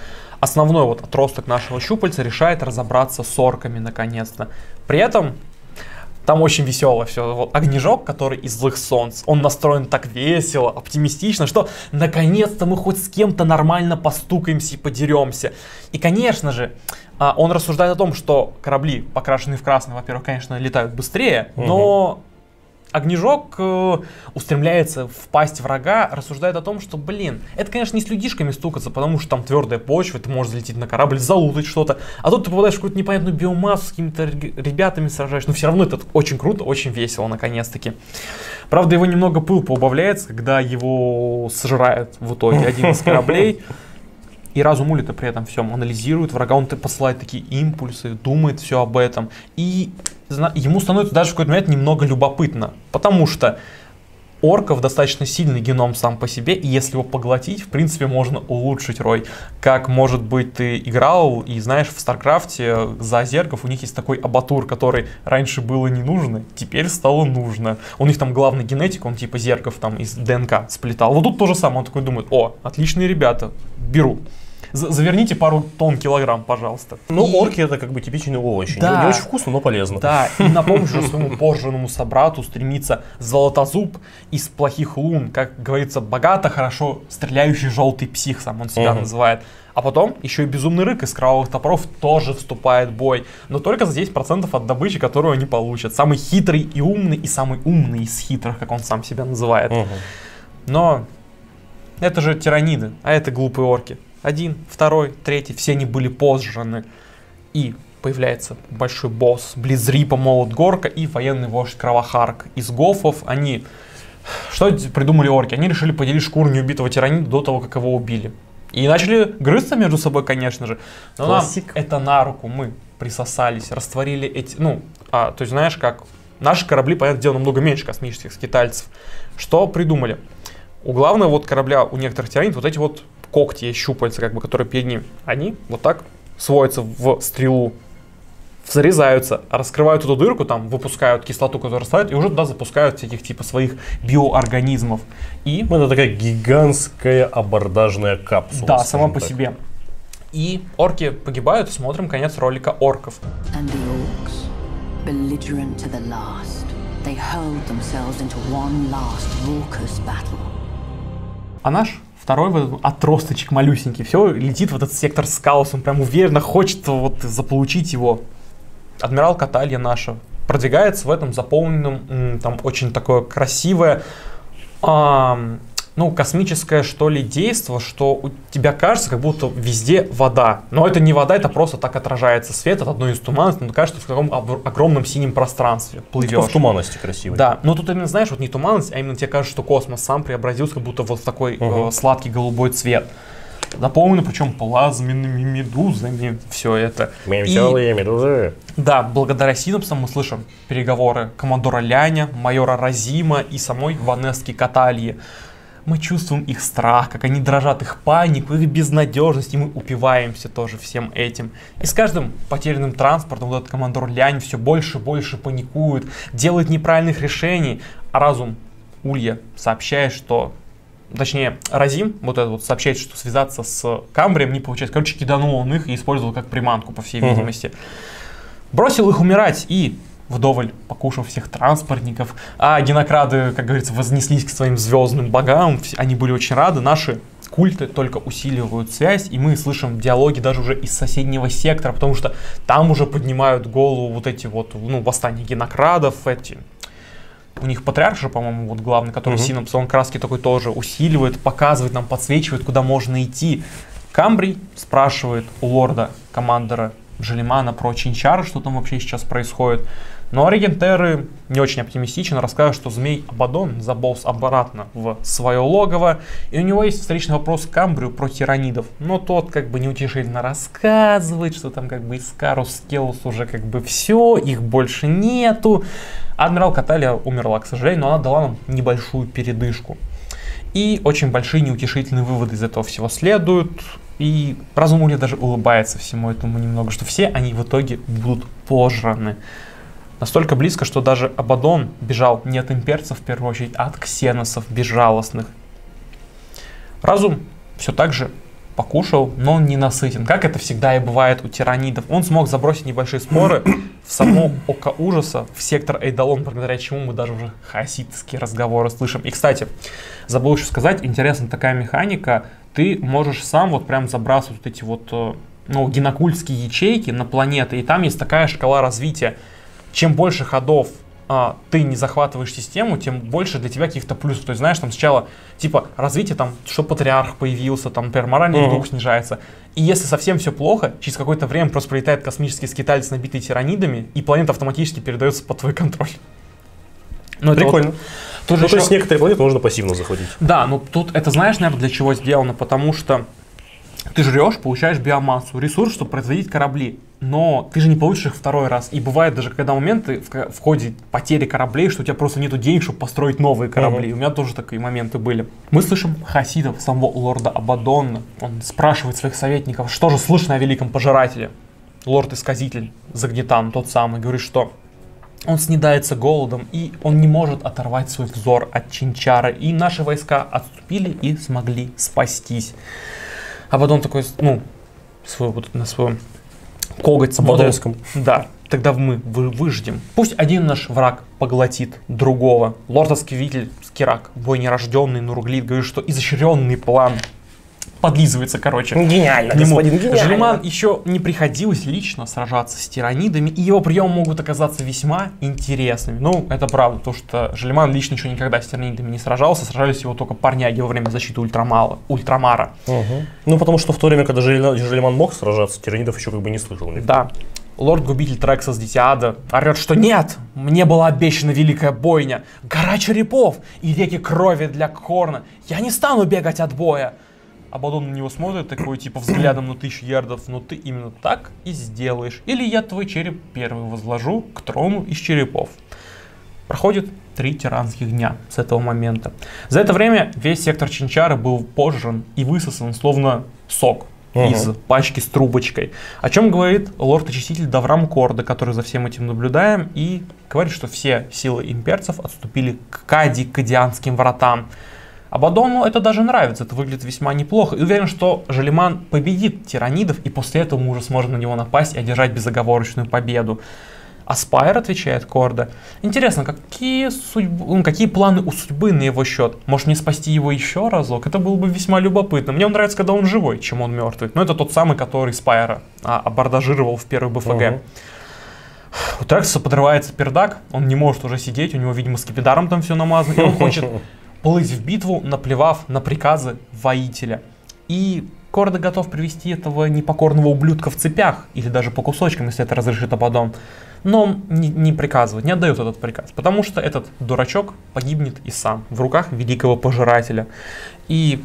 основной вот отросток нашего щупальца решает разобраться с орками наконец-то. При этом там очень весело все. Вот Огнежок, который из Злых Солнц, он настроен так весело, оптимистично, что наконец-то мы хоть с кем-то нормально постукаемся и подеремся. И, конечно же, он рассуждает о том, что корабли, покрашенные в красный, во-первых, конечно, летают быстрее, угу. но Огнежок э, устремляется в пасть врага, рассуждает о том, что, блин, это, конечно, не с людишками стукаться, потому что там твердая почва, ты можешь залететь на корабль, залутать что-то, а тут ты попадаешь в какую-то непонятную биомассу, с какими-то ребятами сражаешься, но все равно это очень круто, очень весело, наконец-таки. Правда, его немного пыл поубавляется, когда его сожирает в итоге один из кораблей. И разум Ули-то при этом всем анализирует врага, он посылает такие импульсы, думает все об этом. И ему становится даже в какой-то момент немного любопытно, потому что орков достаточно сильный геном сам по себе, и если его поглотить, в принципе, можно улучшить рой. Как, может быть, ты играл и знаешь, в Старкрафте за зергов у них есть такой абатур, который раньше было не нужно, теперь стало нужно. У них там главный генетик, он типа зергов там из ДНК сплетал. Вот тут то же самое, он такой думает: о, отличные ребята, беру. Заверните пару тонн килограмм, пожалуйста. Ну, и... орки это как бы типичные овощи. Да. Не, не очень вкусно, но полезно. Да, и на помощь своему порженному собрату стремится Золотозуб из Плохих Лун. Как говорится, богато, хорошо стреляющий желтый псих, сам он себя uh-huh. называет. А потом еще и Безумный Рык из Кровавых Топоров тоже вступает в бой. Но только за десять процентов от добычи, которую они получат. Самый хитрый и умный, и самый умный из хитрых, как он сам себя называет. Uh-huh. Но это же тираниды, а это глупые орки. Один, второй, третий, все они были пожраны. И появляется большой босс Близрипа, Молот Горка и военный вождь Кровохарк из гофов. Они... Что придумали орки? Они решили поделить шкуру неубитого тиранида до того, как его убили. И начали грызться между собой, конечно же. Но Классик. Нам это на руку. Мы присосались, растворили эти... Ну, а, то есть знаешь как? Наши корабли, понятное дело, намного меньше космических скитальцев. Что придумали? У главного вот корабля, у некоторых тиранидов, вот эти вот когти, щупальца, как бы, которые перед ним, они вот так сводятся в стрелу, зарезаются, раскрывают эту дырку, там выпускают кислоту, которую растворяют, и уже туда запускают всяких типа своих биоорганизмов. И это такая гигантская абордажная капсула. Да, сама по так. себе. И орки погибают, смотрим конец ролика орков. And the orcs, belligerent to the last, they hurled themselves into one last raucous battle. А наш второй вот отросточек малюсенький, все, летит в этот сектор Скаус, он прям уверенно хочет вот заполучить его. Адмирал Каталья наша продвигается в этом заполненном, там очень такое красивое, а, ну, космическое, что ли, действо, что у тебя кажется, как будто везде вода. Но это не вода, это просто так отражается свет от одной из туманностей, но кажется, в каком огромном синем пространстве плывешь. В туманности красивой. Да, но тут именно, знаешь, вот не туманность, а именно тебе кажется, что космос сам преобразился, как будто вот в такой угу. э, сладкий голубой цвет. Заполнено, причем плазменными медузами, все это. Веселые и, медузы. Да, благодаря синапсам мы слышим переговоры командора Ляня, майора Разима и самой Ванесски Катальи. Мы чувствуем их страх, как они дрожат, их панику, их безнадежность, и мы упиваемся тоже всем этим. И с каждым потерянным транспортом вот этот командор Лянь все больше и больше паникует, делает неправильных решений, а разум Улья сообщает, что... Точнее, Разим вот этот вот сообщает, что связаться с Камбрием не получается. Короче, киданул он их и использовал как приманку, по всей видимости. Бросил их умирать и... вдоволь покушав всех транспортников, а генокрады, как говорится, вознеслись к своим звездным богам, они были очень рады, наши культы только усиливают связь, и мы слышим диалоги даже уже из соседнего сектора, потому что там уже поднимают голову вот эти вот, ну, восстания генокрадов, эти... У них патриарх же, по-моему, вот главный, который uh-huh. синапс, он краски такой тоже усиливает, показывает нам, подсвечивает, куда можно идти. Камбрий спрашивает у лорда-командора Джелимана про Чинчары, что там вообще сейчас происходит. Но регентеры не очень оптимистично рассказывают, что змей Абадон заполз обратно в свое логово, и у него есть встречный вопрос к Камбрию про тиранидов. Но тот как бы неутешительно рассказывает, что там как бы Искарус, Скелус уже как бы все, их больше нету. Адмирал Каталья умерла, к сожалению, но она дала нам небольшую передышку. И очень большие неутешительные выводы из этого всего следуют. И разум Улья даже улыбается всему этому немного, что все они в итоге будут пожраны. Настолько близко, что даже Абадон бежал не от имперцев в первую очередь, а от ксеносов безжалостных. Разум все так же покушал, но он не насытен. Как это всегда и бывает у тиранидов. Он смог забросить небольшие споры в само око ужаса, в сектор Эйдолон, благодаря чему мы даже уже хаоситские разговоры слышим. И, кстати, забыл еще сказать, интересная такая механика. Ты можешь сам вот прям забрасывать вот эти вот, ну, генокультские ячейки на планеты. И там есть такая шкала развития. Чем больше ходов а, ты не захватываешь систему, тем больше для тебя каких-то плюсов. То есть, знаешь, там сначала, типа, развитие, там, что патриарх появился, там, например, моральный uh-huh. дух снижается. И если совсем все плохо, через какое-то время просто прилетает космический скиталец, набитый тиранидами, и планета автоматически передается под твой контроль. Ну, прикольно. Вот, тут ну, еще... то есть некоторые планеты можно пассивно захватить. Да, но тут это знаешь, наверное, для чего сделано? Потому что ты жрешь, получаешь биомассу, ресурс, чтобы производить корабли. Но ты же не получишь их второй раз. И бывает даже, когда моменты в, в ходе потери кораблей, что у тебя просто нету денег, чтобы построить новые корабли. Uh-huh. У меня тоже такие моменты были. Мы слышим хаоситов, самого лорда Абаддона. Он спрашивает своих советников, что же слышно о великом пожирателе. Лорд-исказитель Загнетан, тот самый, говорит, что он снедается голодом, и он не может оторвать свой взор от Чинчара. И наши войска отступили и смогли спастись. Абаддон такой, ну, свой, вот, на своем коготь смотрит. Да, тогда мы вы, выждем. Пусть один наш враг поглотит другого. Лорд-осквернитель Скирак, бой нерожденный, Нурглит, говорит, что изощренный план подлизывается, короче. Гениально, господин, гениально. Желиман еще не приходилось лично сражаться с тиранидами, и его приемы могут оказаться весьма интересными. Ну, это правда, потому что Желиман лично еще никогда с тиранидами не сражался, сражались его только парняги во время защиты Ультрамала, Ультрамара. Угу. Ну, потому что в то время, когда Желиман мог сражаться, тиранидов еще как бы не слышал. Да. Лорд-губитель Трексас Дитиада орет, что нет, мне была обещана великая бойня, гора черепов и реки крови для Корна. Я не стану бегать от боя. Абаддон на него смотрит такой, типа, взглядом на тысячу ярдов, но ты именно так и сделаешь. Или я твой череп первый возложу к трону из черепов. Проходит три тиранских дня с этого момента. За это время весь сектор Чинчара был пожран и высосан, словно сок uh-huh. из пачки с трубочкой. О чем говорит лорд-очиститель Даврам Корда, который за всем этим наблюдаем, и говорит, что все силы имперцев отступили к Кади-Кадианским вратам. Абаддону это даже нравится, это выглядит весьма неплохо. И уверен, что Желиман победит тиранидов, и после этого мы уже сможем на него напасть и одержать безоговорочную победу. А Спайр, отвечает Корда, интересно, какие, судьбы, какие планы у судьбы на его счет? Может мне спасти его еще разок? Это было бы весьма любопытно. Мне он нравится, когда он живой, чем он мертвый. Но это тот самый, который Спайра а, абордажировал в первой БФГ. Uh-huh. У Трексаса подрывается пердак, он не может уже сидеть, у него, видимо, скипидаром там все намазано, и он хочет плыть в битву, наплевав на приказы воителя. И Корда готов привести этого непокорного ублюдка в цепях, или даже по кусочкам, если это разрешит Абаддон. Но он не, не приказывает, не отдает этот приказ, потому что этот дурачок погибнет и сам в руках великого пожирателя. И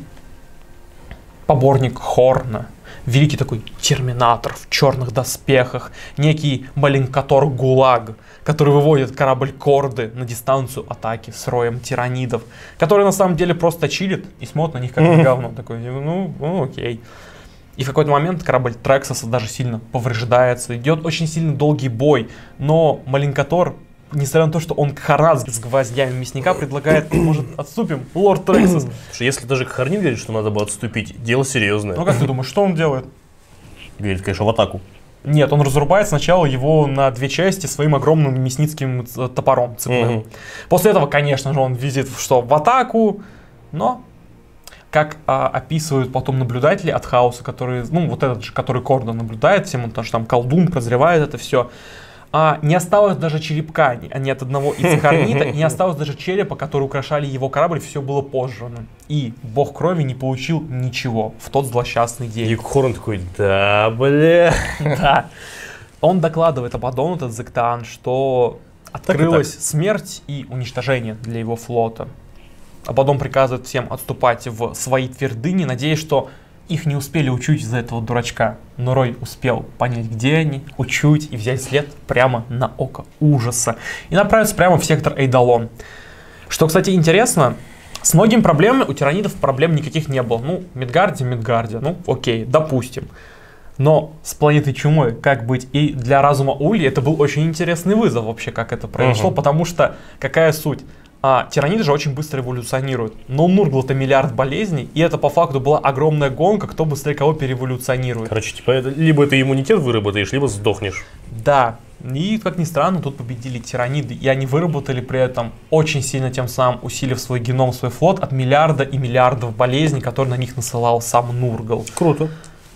поборник Хорна, великий такой терминатор в черных доспехах, некий Маленкатор Гулаг, который выводит корабль Корды на дистанцию атаки с роем тиранидов, который на самом деле просто чилит и смотрит на них как на говно. Такой, ну, ну окей. И в какой-то момент корабль Трексаса даже сильно повреждается. Идет очень сильно долгий бой, но Маленкатор, несмотря на то, что он Кхарнат с гвоздями мясника, предлагает, может, отступим, лорд Трексас. Если даже Кхарнит говорит, что надо бы отступить, дело серьезное. Ну как ты думаешь, что он делает? Говорит, конечно, в атаку. Нет, он разрубает сначала его на две части своим огромным мясницким топором цепным. Угу. После этого, конечно же, он видит, что в атаку, но, как а, описывают потом наблюдатели от хаоса, которые, ну, вот этот же, который Корда наблюдает, всем он тоже там колдун, прозревает это все, а, не осталось даже черепка ни, ни от одного из Кхарнита, и не осталось даже черепа, который украшали его корабль, все было пожрано. И бог крови не получил ничего в тот злосчастный день. И Хорн такой, да, бля. Да. Он докладывает Абаддону, этот Зектан, что открылась так так. смерть и уничтожение для его флота. Абаддон приказывает всем отступать в свои твердыни, надеясь, что их не успели учуть из-за этого дурачка. Но Рой успел понять, где они, учуть и взять след прямо на око ужаса. И направиться прямо в сектор Эйдолон. Что, кстати, интересно, с многими проблемами у тиранидов проблем никаких не было. Ну, Мидгарди, Мидгарди, ну, окей, допустим. Но с планетой Чумой как быть? И для разума Ульи это был очень интересный вызов вообще, как это произошло. Uh-huh. Потому что, какая суть? А тираниды же очень быстро эволюционируют. Но у Нургла-то миллиард болезней, и это по факту была огромная гонка, кто быстрее кого переэволюционирует. Короче, типа, это, либо ты иммунитет выработаешь, либо сдохнешь. Да. И, как ни странно, тут победили тираниды, и они выработали при этом очень сильно, тем самым усилив свой геном, свой флот от миллиарда и миллиардов болезней, которые на них насылал сам Нургл. Круто.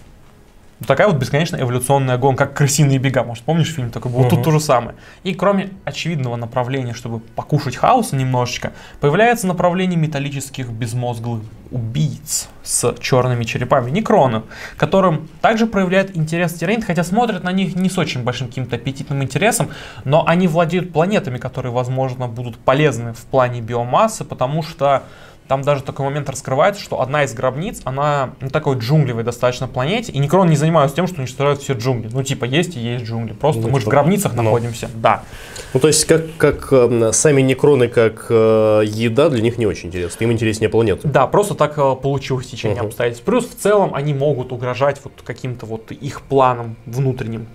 Такая вот бесконечная эволюционная гонка, как «Крысиные бега». Может, помнишь фильм такой был? Uh-huh. Тут то же самое. И кроме очевидного направления, чтобы покушать хаоса немножечко, появляется направление металлических безмозглых убийц с черными черепами, некронов, которым также проявляет интерес тиранид, хотя смотрят на них не с очень большим каким-то аппетитным интересом, но они владеют планетами, которые, возможно, будут полезны в плане биомассы, потому что там даже такой момент раскрывается, что одна из гробниц, она на такой джунглевой достаточно планете, и некроны не занимаются тем, что уничтожают все джунгли. Ну, типа, есть и есть джунгли. Просто ну, мы же в гробницах ну. находимся. Да. Ну, то есть, как, как э, сами некроны, как э, еда, для них не очень интересно. Им интереснее планеты. Да, просто так э, получилось течение uh-huh. обстоятельств. Плюс, в целом, они могут угрожать вот каким-то вот их планам внутренним.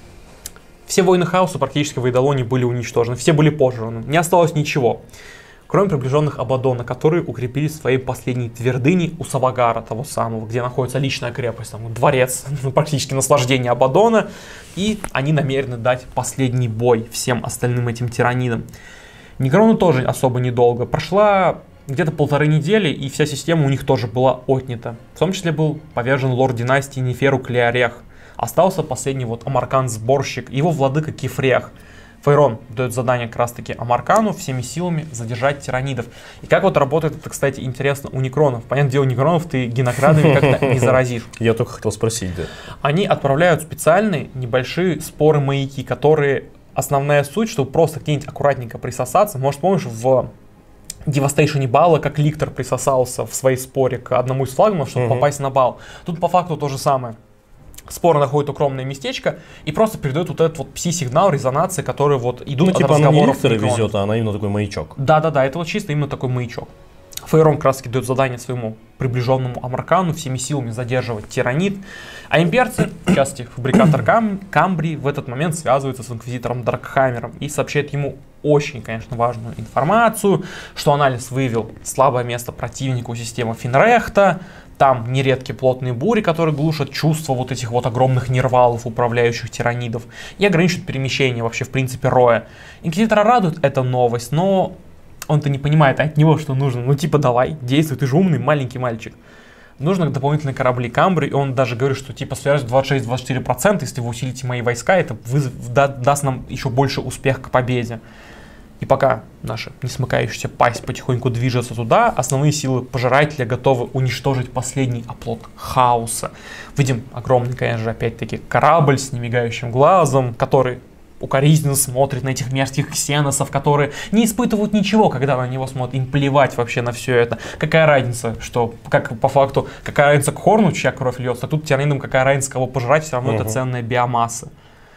Все войны хаоса практически в Эйдолоне были уничтожены. Все были пожраны. Не осталось ничего. Кроме приближенных Абаддона, которые укрепились в своей последней твердыне у Савагара, того самого, где находится личная крепость, там, дворец, практически наслаждение Абаддона, и они намерены дать последний бой всем остальным этим тиранидам. Некрону тоже особо недолго. Прошла где-то полторы недели, и вся система у них тоже была отнята. В том числе был повержен лорд династии Неферу Клеорех. Остался последний вот Амаркан-сборщик, его владыка Кефрех. Фейрон дает задание как раз таки Амаркану всеми силами задержать тиранидов. И как вот работает это, кстати, интересно у некронов. Понятное дело, некронов ты генокрадами как-то не заразишь. Я только хотел спросить, да. Они отправляют специальные небольшие споры-маяки, которые основная суть, чтобы просто где-нибудь аккуратненько присосаться. Может, помнишь, в Devastation балла, как Ликтор присосался в своей споре к одному из флагманов, чтобы угу. попасть на бал. Тут по факту то же самое. Спор находит укромное местечко и просто передает вот этот вот пси-сигнал резонации, которые вот идут ну, от типа разговоров. Она не Ликтора везет, а она именно такой маячок. Да-да-да, это вот чисто именно такой маячок. Фейрон как раз таки дает задание своему приближенному Амаркану всеми силами задерживать тиранид. А имперцы, в частности фабрикатор Кам Камбрии, в этот момент связываются с инквизитором Даркхаммером и сообщает ему очень, конечно, важную информацию, что анализ выявил слабое место противника у системы Финрехта. Там нередкие плотные бури, которые глушат чувства вот этих вот огромных нервалов, управляющих тиранидов, и ограничивают перемещение вообще в принципе роя. Инквизитора радует эта новость, но он-то не понимает от него, что нужно. Ну типа давай, действуй, ты же умный маленький мальчик. Нужно дополнительные корабли Камбрии, и он даже говорит, что типа связь двадцать шесть - двадцать четыре процента, если вы усилите мои войска, это вызов, да, даст нам еще больше успех к победе. И пока наша несмыкающаяся пасть потихоньку движется туда, основные силы пожирателя готовы уничтожить последний оплот хаоса. Видим огромный, конечно же, опять-таки корабль с немигающим глазом, который укоризненно смотрит на этих мерзких ксеносов, которые не испытывают ничего, когда на него смотрят, им плевать вообще на все это. Какая разница, что, как по факту, какая разница к Хорну, чья кровь льется, а тут тиранидам какая разница, кого пожрать, все равно угу. это ценная биомасса.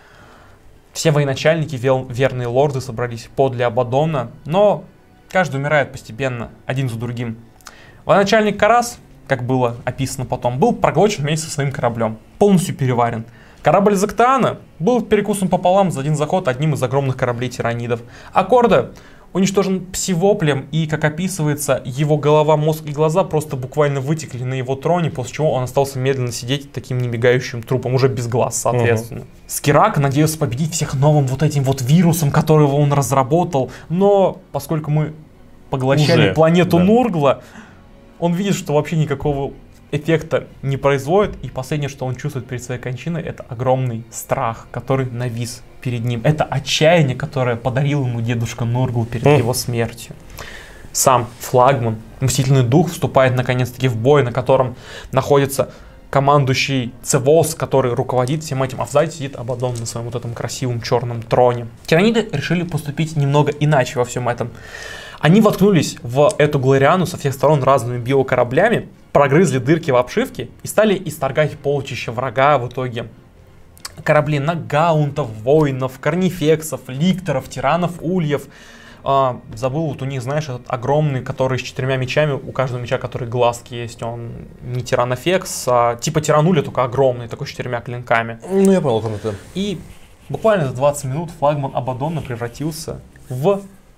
Все военачальники, верные лорды собрались подле Абаддона, но каждый умирает постепенно, один за другим. Военачальник Карас, как было описано потом, был проглочен вместе со своим кораблем, полностью переварен. Корабль Зактаана был перекусан пополам за один заход одним из огромных кораблей тиранидов. А Корда уничтожен псивоплем, и, как описывается, его голова, мозг и глаза просто буквально вытекли на его троне, после чего он остался медленно сидеть таким немигающим трупом, уже без глаз, соответственно. Угу. Скирак надеялся победить всех новым вот этим вот вирусом, которого он разработал, но поскольку мы поглощали уже, планету да. Нургла, он видит, что вообще никакого эффекта не производит, и последнее, что он чувствует перед своей кончиной, это огромный страх, который навис перед ним. Это отчаяние, которое подарил ему дедушка Нургл перед mm. его смертью. Сам флагман, мстительный дух, вступает наконец-таки в бой, на котором находится командующий Цевос, который руководит всем этим, а сзади сидит Абаддон на своем вот этом красивом черном троне. Тираниды решили поступить немного иначе во всем этом. Они воткнулись в эту Глориану со всех сторон разными биокораблями, прогрызли дырки в обшивке и стали исторгать полчища врага в итоге. Корабли нагаунтов, воинов, корнифексов, ликторов, тиранов, ульев. А, забыл, вот у них, знаешь, этот огромный, который с четырьмя мечами, у каждого меча, который глазки есть, он не тиранофекс, а типа тирануля, только огромный, такой с четырьмя клинками. Ну, я понял, как это. И буквально за двадцать минут флагман Абаддона превратился в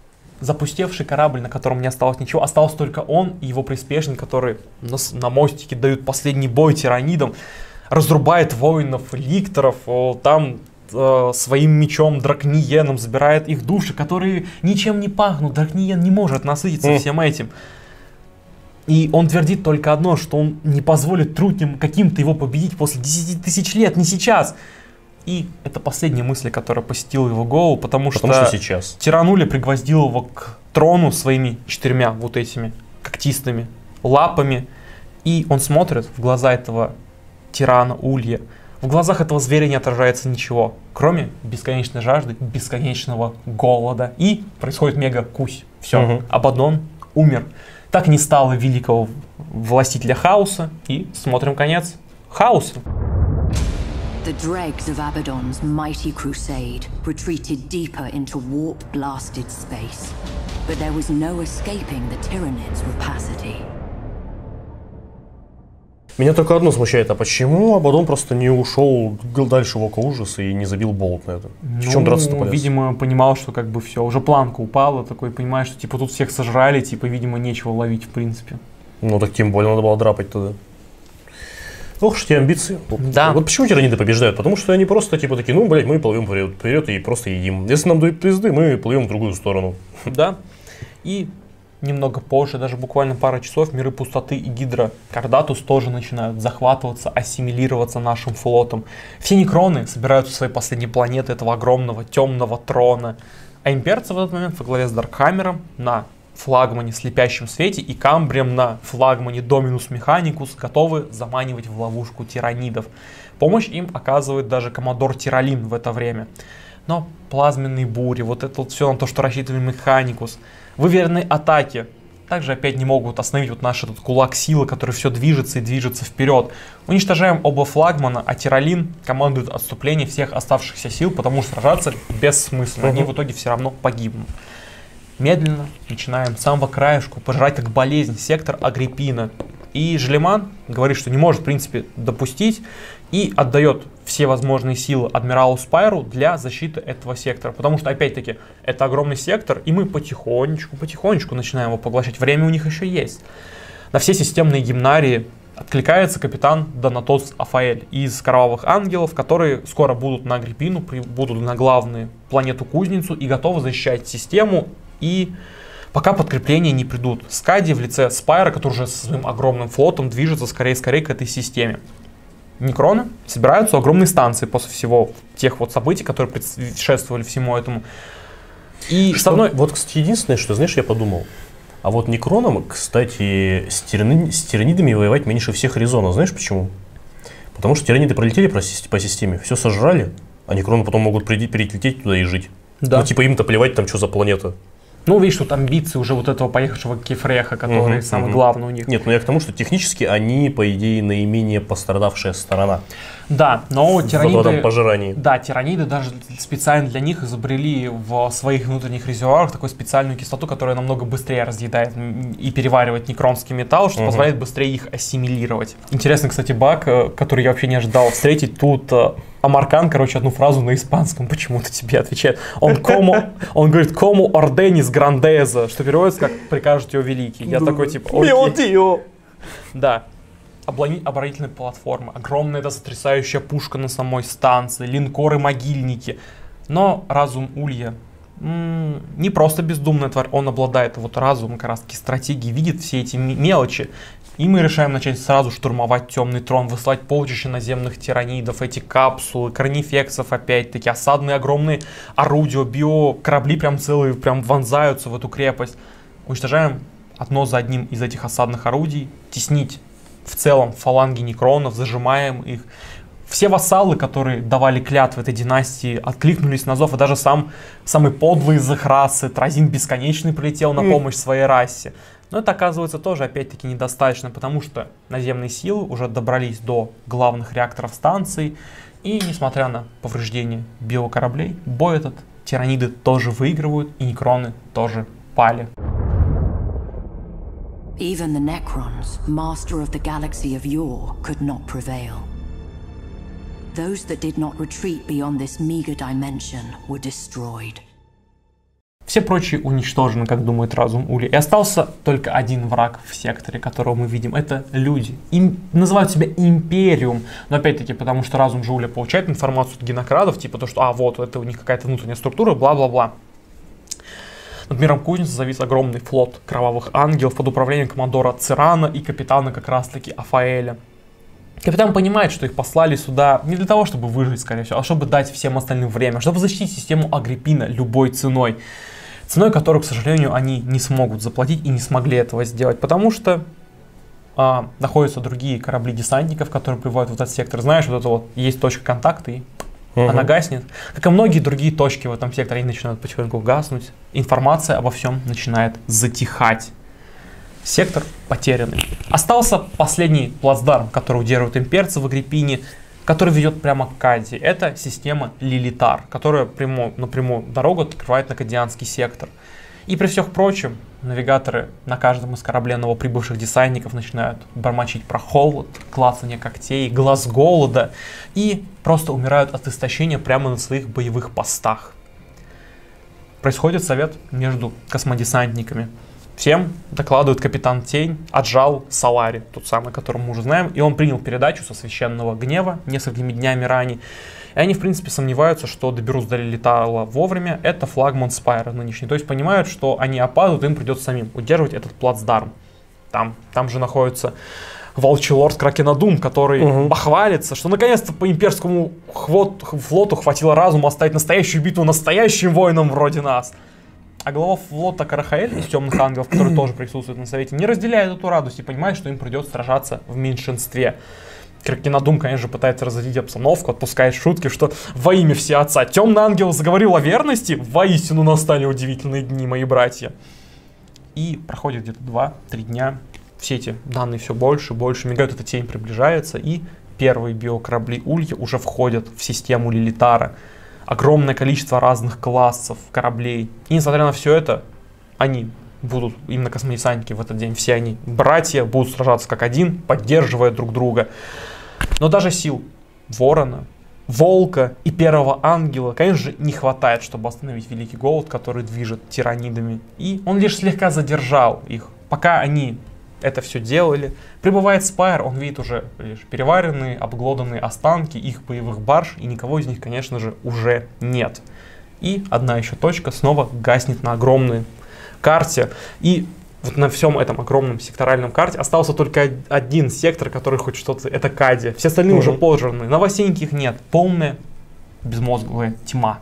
запустевший корабль, на котором не осталось ничего. Остался только он и его приспешник, которые на, на мостике дают последний бой тиранидам, разрубает воинов, ликторов, там э, своим мечом Дракниеном забирает их души, которые ничем не пахнут. Дракниен не может насытиться mm. всем этим. И он твердит только одно, что он не позволит трутням каким-то его победить после десяти тысяч лет, не сейчас. И это последняя мысль, которая посетила его голову, потому, потому что, что сейчас Тиранули пригвоздил его к трону своими четырьмя вот этими когтистыми лапами. И он смотрит в глаза этого тирана Улья. В глазах этого зверя не отражается ничего, кроме бесконечной жажды, бесконечного голода. И происходит мега-кусь. Все, угу. Абаддон умер. Так не стало великого властителя хаоса. И смотрим конец хаоса. The dregs of Abaddon's mighty crusade retreated deeper into warp-blasted space, but there was no escaping the Tyranids' rapacity. Меня только одно смущает, а почему Абаддон просто не ушел дальше в Око Ужаса и не забил болт на это? Ну, в чем драться-то полез? Видимо, понимал, что как бы все, уже планка упала, такой понимаешь, что типа тут всех сожрали, типа, видимо, нечего ловить в принципе. Ну так тем более надо было драпать тогда. Ох уж эти амбиции. Да. Вот почему тираниды побеждают? Потому что они просто типа такие, ну, блядь, мы плывем вперед, вперед и просто едим. Если нам дают пизды, мы плывем в другую сторону. Да. И немного позже, даже буквально пара часов, миры пустоты и Гидра Кардатус тоже начинают захватываться, ассимилироваться нашим флотом. Все некроны собираются в свои последние планеты этого огромного темного трона. А имперцы в этот момент во главе с Даркхаммером на флагмане Слепящем Свете и Камбрием на флагмане Доминус Механикус готовы заманивать в ловушку тиранидов. Помощь им оказывает даже коммодор Тиралин в это время. Но плазменные бури, вот это вот все на то, что рассчитывали Механикус, выверенные атаки также опять не могут остановить вот наш этот кулак силы, который все движется и движется вперед. Уничтожаем оба флагмана, а Тиралин командует отступление всех оставшихся сил, потому что сражаться бессмысленно, они в итоге все равно погибнут. Медленно начинаем с самого краешку пожирать как болезнь сектор Агриппина. И Желеман говорит, что не может в принципе допустить и отдает все возможные силы адмиралу Спайру для защиты этого сектора. Потому что, опять-таки, это огромный сектор, и мы потихонечку, потихонечку начинаем его поглощать. Время у них еще есть. На все системные гимнарии откликается капитан Донатос Афаэль из Кровавых Ангелов, которые скоро будут на Агриппину, будут на главную планету-кузницу и готовы защищать систему. И пока подкрепления не придут. Скади в лице Спайра, который уже со своим огромным флотом движется скорее-скорее к этой системе. Некроны собираются у огромной станции после всего тех вот событий, которые предшествовали всему этому. И что, одной... Вот, кстати, единственное, что, знаешь, я подумал. А вот некронам, кстати, с, тирани... с тиранидами воевать меньше всех резона. Знаешь почему? Потому что тираниды пролетели по системе, все сожрали, а некроны потом могут перелететь туда и жить. Да. Ну, типа им-то плевать там, что за планета. Ну, видишь, тут амбиции уже вот этого поехавшего Кефреха, который угу, самый угу. главный у них. Нет, ну я к тому, что технически они, по идее, наименее пострадавшая сторона. Да, но тираниды... В этом пожирании. Да, тираниды даже специально для них изобрели в своих внутренних резервуарах такую специальную кислоту, которая намного быстрее разъедает и переваривает некронский металл, что угу. позволяет быстрее их ассимилировать. Интересный, кстати, баг, который я вообще не ожидал встретить. Тут Амаркан, короче, одну фразу на испанском почему-то тебе отвечает. Он, como, он говорит «Como ordenis grandeza», что переводится как «Прикажете, о великий». Я такой типа «Окей». Да. Оборонительные платформы, огромная, да, сотрясающая пушка на самой станции, линкоры-могильники. Но разум Улья м-м, не просто бездумная тварь, он обладает вот разумом, как раз таки стратегией, видит все эти мелочи. И мы решаем начать сразу штурмовать Темный Трон, выслать полчища наземных тиранидов, эти капсулы, корнифексов опять-таки, осадные огромные орудия, биокорабли прям целые, прям вонзаются в эту крепость. Уничтожаем одно за одним из этих осадных орудий, теснить в целом фаланги некронов, зажимаем их. Все вассалы, которые давали клятвы этой династии, откликнулись на зов, и даже сам самый подлый из их расы, Тразин Бесконечный, прилетел на помощь своей расе. Но это оказывается тоже опять-таки недостаточно, потому что наземные силы уже добрались до главных реакторов станции, и несмотря на повреждения биокораблей, бой этот тираниды тоже выигрывают, и некроны тоже пали. Even the Necrons, master of the galaxy of yore, could not prevail. Those that did not retreat beyond this meager dimension were destroyed. Все прочие уничтожены, как думает разум Ули. И остался только один враг в секторе, которого мы видим. Это люди. Им называют себя Империум. Но опять-таки, потому что разум же Ули получает информацию от генокрадов, типа то, что а вот, это у них какая-то внутренняя структура, бла-бла-бла. Над миром кузницы завис огромный флот кровавых ангелов под управлением командора Цирана и капитана как раз-таки Афаэля. Капитан понимает, что их послали сюда не для того, чтобы выжить, скорее всего, а чтобы дать всем остальным время, чтобы защитить систему Агриппина любой ценой. Ценой, которую, к сожалению, они не смогут заплатить и не смогли этого сделать, потому что а, находятся другие корабли десантников, которые прибывают в этот сектор. Знаешь, вот это вот есть точка контакта, и угу. она гаснет. Как и многие другие точки в этом секторе, они начинают потихоньку гаснуть. Информация обо всем начинает затихать. Сектор потерянный. Остался последний плацдарм, который удерживает имперцы в Агриппине, который ведет прямо к Кадии. Это система Лилитар, которая прямо, напрямую дорогу открывает на Кадианский сектор. И при всех прочем, навигаторы на каждом из кораблей новоприбывших десантников начинают бормочить про холод, клацанье когтей, глаз голода и просто умирают от истощения прямо на своих боевых постах. Происходит совет между космодесантниками. Всем докладывает капитан Тень, Аджал Салари, тот самый, которого мы уже знаем, и он принял передачу со священного гнева несколькими днями ранее. И они, в принципе, сомневаются, что доберутся до Лилитара вовремя. Это флагман Спайра нынешний. То есть понимают, что они опаздывают, им придется самим удерживать этот плацдарм. Там, там же находится волчий лорд Кракенадум, который угу. похвалится, что наконец-то по имперскому хвот, флоту хватило разума оставить настоящую битву настоящим воинам вроде нас. А глава флота Карахаэль из Темных Ангелов, который тоже присутствует на совете, не разделяет эту радость и понимает, что им придется сражаться в меньшинстве. Кракенадум, конечно, пытается разрядить обстановку, отпускает шутки, что во имя Всеотца Темный Ангел заговорил о верности, воистину настали удивительные дни, мои братья. И проходит где-то два-три дня, все эти данные все больше, больше мигают, эта тень приближается, и первые биокорабли Улья уже входят в систему Лилитара. Огромное количество разных классов кораблей. И несмотря на все это, они будут, именно космодесантники в этот день, все они братья, будут сражаться как один, поддерживая друг друга. Но даже сил Ворона, Волка и Первого Ангела, конечно же, не хватает, чтобы остановить Великий Голод, который движет тиранидами. И он лишь слегка задержал их, пока они это все делали. Прибывает Спайр, он видит уже лишь переваренные, обглоданные останки их боевых барж, и никого из них, конечно же, уже нет. И одна еще точка снова гаснет на огромной карте. И вот на всем этом огромном секторальном карте остался только один сектор, который хоть что-то, это Кадия. Все остальные mm-hmm. уже пожраны, новостеньких нет, полная безмозглая тьма.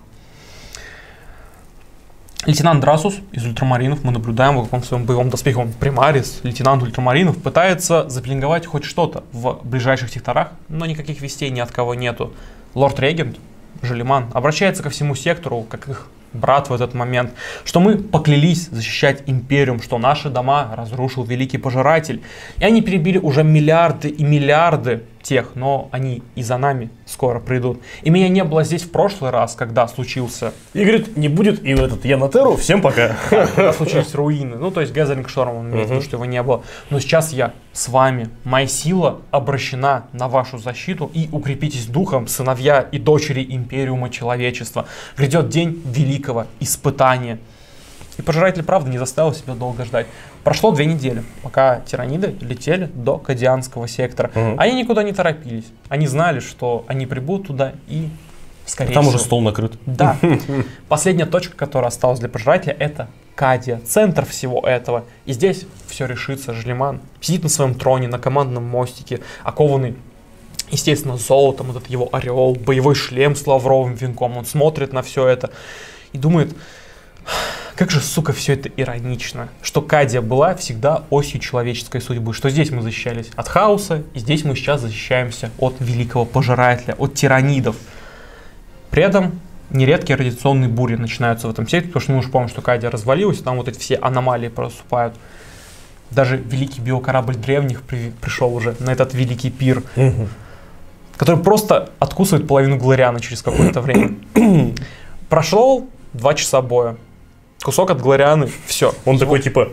Лейтенант Драсус из ультрамаринов, мы наблюдаем, в каком своем боевом доспехе, он примарис, лейтенант ультрамаринов, пытается запеленговать хоть что-то в ближайших секторах, но никаких вестей ни от кого нету. Лорд-регент, Желиман, обращается ко всему сектору, как их брат в этот момент, что мы поклялись защищать Империум, что наши дома разрушил Великий Пожиратель. И они перебили уже миллиарды и миллиарды тех, но они и за нами скоро придут. И меня не было здесь в прошлый раз, когда случился... И говорит, не будет и этот Янатеру, всем пока. Когда случились руины, ну то есть Gathering Storm, он имеет в виду, что его не было. Но сейчас я с вами, моя сила обращена на вашу защиту, и укрепитесь духом, сыновья и дочери Империума Человечества. Грядет день великого испытания. И Пожиратель, правда, не заставил себя долго ждать. Прошло две недели, пока тираниды летели до Кадианского сектора. Угу. Они никуда не торопились. Они знали, что они прибудут туда и, скорее Там всего... уже стол накрыт. Да. Последняя точка, которая осталась для Пожирателя, это Кадия. Центр всего этого. И здесь все решится. Желиман сидит на своем троне, на командном мостике, окованный, естественно, золотом, этот его ореол, боевой шлем с лавровым венком. Он смотрит на все это и думает... Как же, сука, все это иронично, что Кадия была всегда осью человеческой судьбы, что здесь мы защищались от хаоса, и здесь мы сейчас защищаемся от Великого Пожирателя, от тиранидов. При этом нередкие радиационные бури начинаются в этом секторе, потому что мы уже помним, что Кадия развалилась, и там вот эти все аномалии проступают. Даже великий биокорабль древних при, пришел уже на этот великий пир, угу. который просто откусывает половину Глориана через какое-то время. Прошло два часа боя. Кусок от Глорианы, все. Он его... такой типа...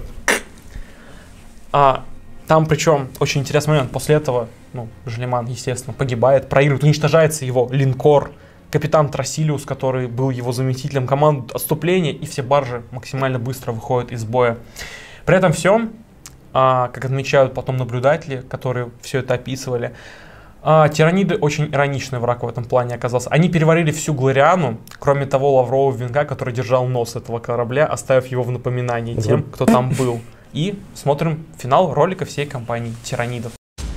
А там причем очень интересный момент. После этого, ну, Желиман, естественно, погибает, проигрывает, уничтожается его линкор. капитан Трасилиус, который был его заместителем, команды отступления, и все баржи максимально быстро выходят из боя. При этом всем, а, как отмечают потом наблюдатели, которые все это описывали, а, тираниды очень ироничный враг в этом плане оказался. Они переварили всю Глориану, кроме того лаврового венка, который держал нос этого корабля, оставив его в напоминании тем, кто там был. И смотрим финал ролика всей кампании тиранидов.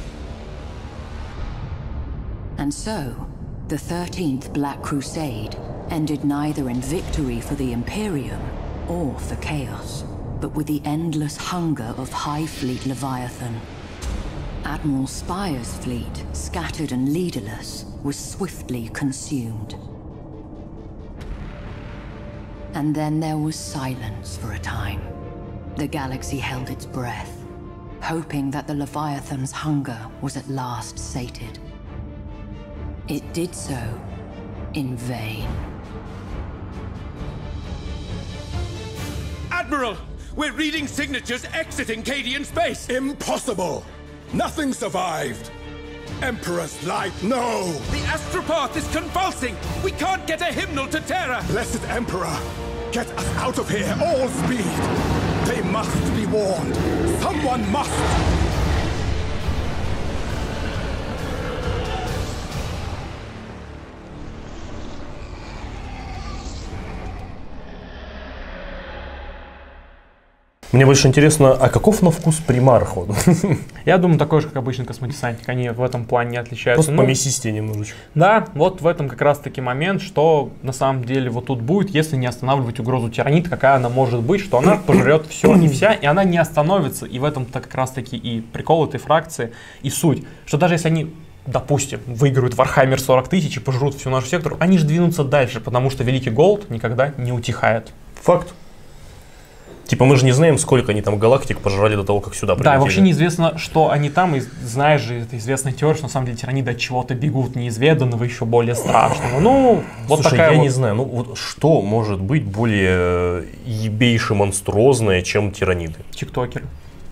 And so, the thirteenth Black Crusade ended neither in victory for the Imperium or for chaos, but with the endless hunger of High Fleet Leviathan. Admiral Spire's fleet, scattered and leaderless, was swiftly consumed. And then there was silence for a time. The galaxy held its breath, hoping that the Leviathan's hunger was at last sated. It did so in vain. Admiral! We're reading signatures exiting Cadian space! Impossible! Nothing survived! Emperor's light, no! The astropath is convulsing! We can't get a hymnal to Terra! Blessed Emperor! Get us out of here, all speed! They must be warned! Someone must! Мне больше интересно, а каков на вкус примарх? Я думаю, такой же, как обычный космодесантник. Они в этом плане не отличаются. Просто ну, помесистее немножечко. Да, вот в этом как раз-таки момент, что на самом деле вот тут будет, если не останавливать угрозу тиранит, какая она может быть, что она пожрет все и вся, и она не остановится. И в этом-то как раз-таки и прикол этой фракции, и суть. Что даже если они, допустим, выиграют Вархаммер сорок тысяч и пожрут всю нашу сектору, они же двинутся дальше, потому что Великий Голод никогда не утихает. Факт. Типа мы же не знаем, сколько они там галактик пожрали до того, как сюда прилетели. Да, вообще неизвестно, что они там, и знаешь же, это известная теория, что на самом деле тираниды от чего-то бегут неизведанного, еще более страшного. Ну, вот Слушай, такая я вот... не знаю, ну вот что может быть более ебейше монструозное, чем тираниды? Тиктокеры.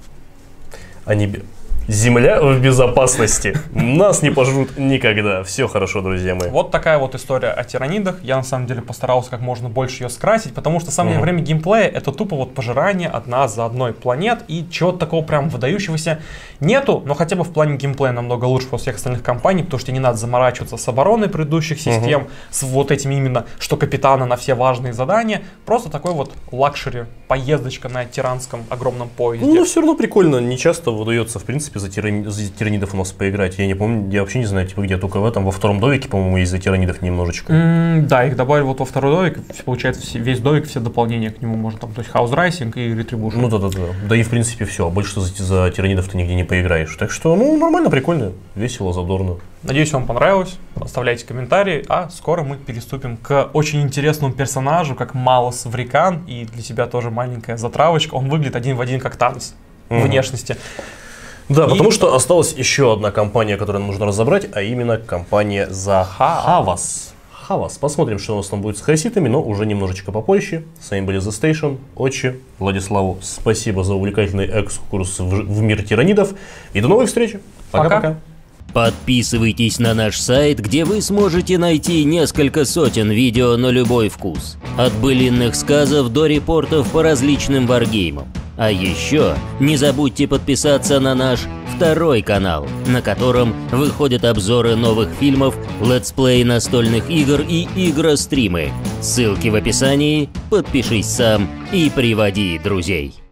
Они... Земля в безопасности. Нас не пожрут никогда. Все хорошо, друзья мои. Вот такая вот история о тиранидах. Я на самом деле постарался как можно больше ее скрасить, потому что в самое угу. время геймплея это тупо вот пожирание одна за одной планет, и чего-то такого прям выдающегося нету, но хотя бы в плане геймплея намного лучше после всех остальных компаний, потому что не надо заморачиваться с обороной предыдущих систем, угу. с вот этими именно, что капитана на все важные задания. Просто такой вот лакшери, поездочка на тиранском огромном поезде. Ну, все равно прикольно. Не часто выдается, в принципе, за, тирани... за тиранидов у нас поиграть. Я не помню, я вообще не знаю, типа где, только в этом, во втором довике, по-моему, есть за тиранидов немножечко. Mm, да, их добавили вот во второй довик, получается весь довик, все дополнения к нему можно там, то есть House Rising и Retribution. Ну да-да-да, да и в принципе все, а больше за, за тиранидов ты нигде не поиграешь. Так что, ну, нормально, прикольно, весело, задорно. Надеюсь, вам понравилось, оставляйте комментарии, а скоро мы переступим к очень интересному персонажу, как Малос Врикан, и для тебя тоже маленькая затравочка, он выглядит один в один как Танос mm-hmm. внешности. Да, и... потому что осталась еще одна компания, которую нам нужно разобрать, а именно компания за Хавас. Хавас. Посмотрим, что у нас там будет с хайситами, но уже немножечко попозже. С вами были The Station, Отчи, Владиславу спасибо за увлекательный экскурс в, в мир тиранидов. И до новых встреч. Пока-пока. Подписывайтесь на наш сайт, где вы сможете найти несколько сотен видео на любой вкус. От былинных сказов до репортов по различным варгеймам. А еще не забудьте подписаться на наш второй канал, на котором выходят обзоры новых фильмов, летсплей настольных игр и игростримы. Ссылки в описании, подпишись сам и приводи друзей.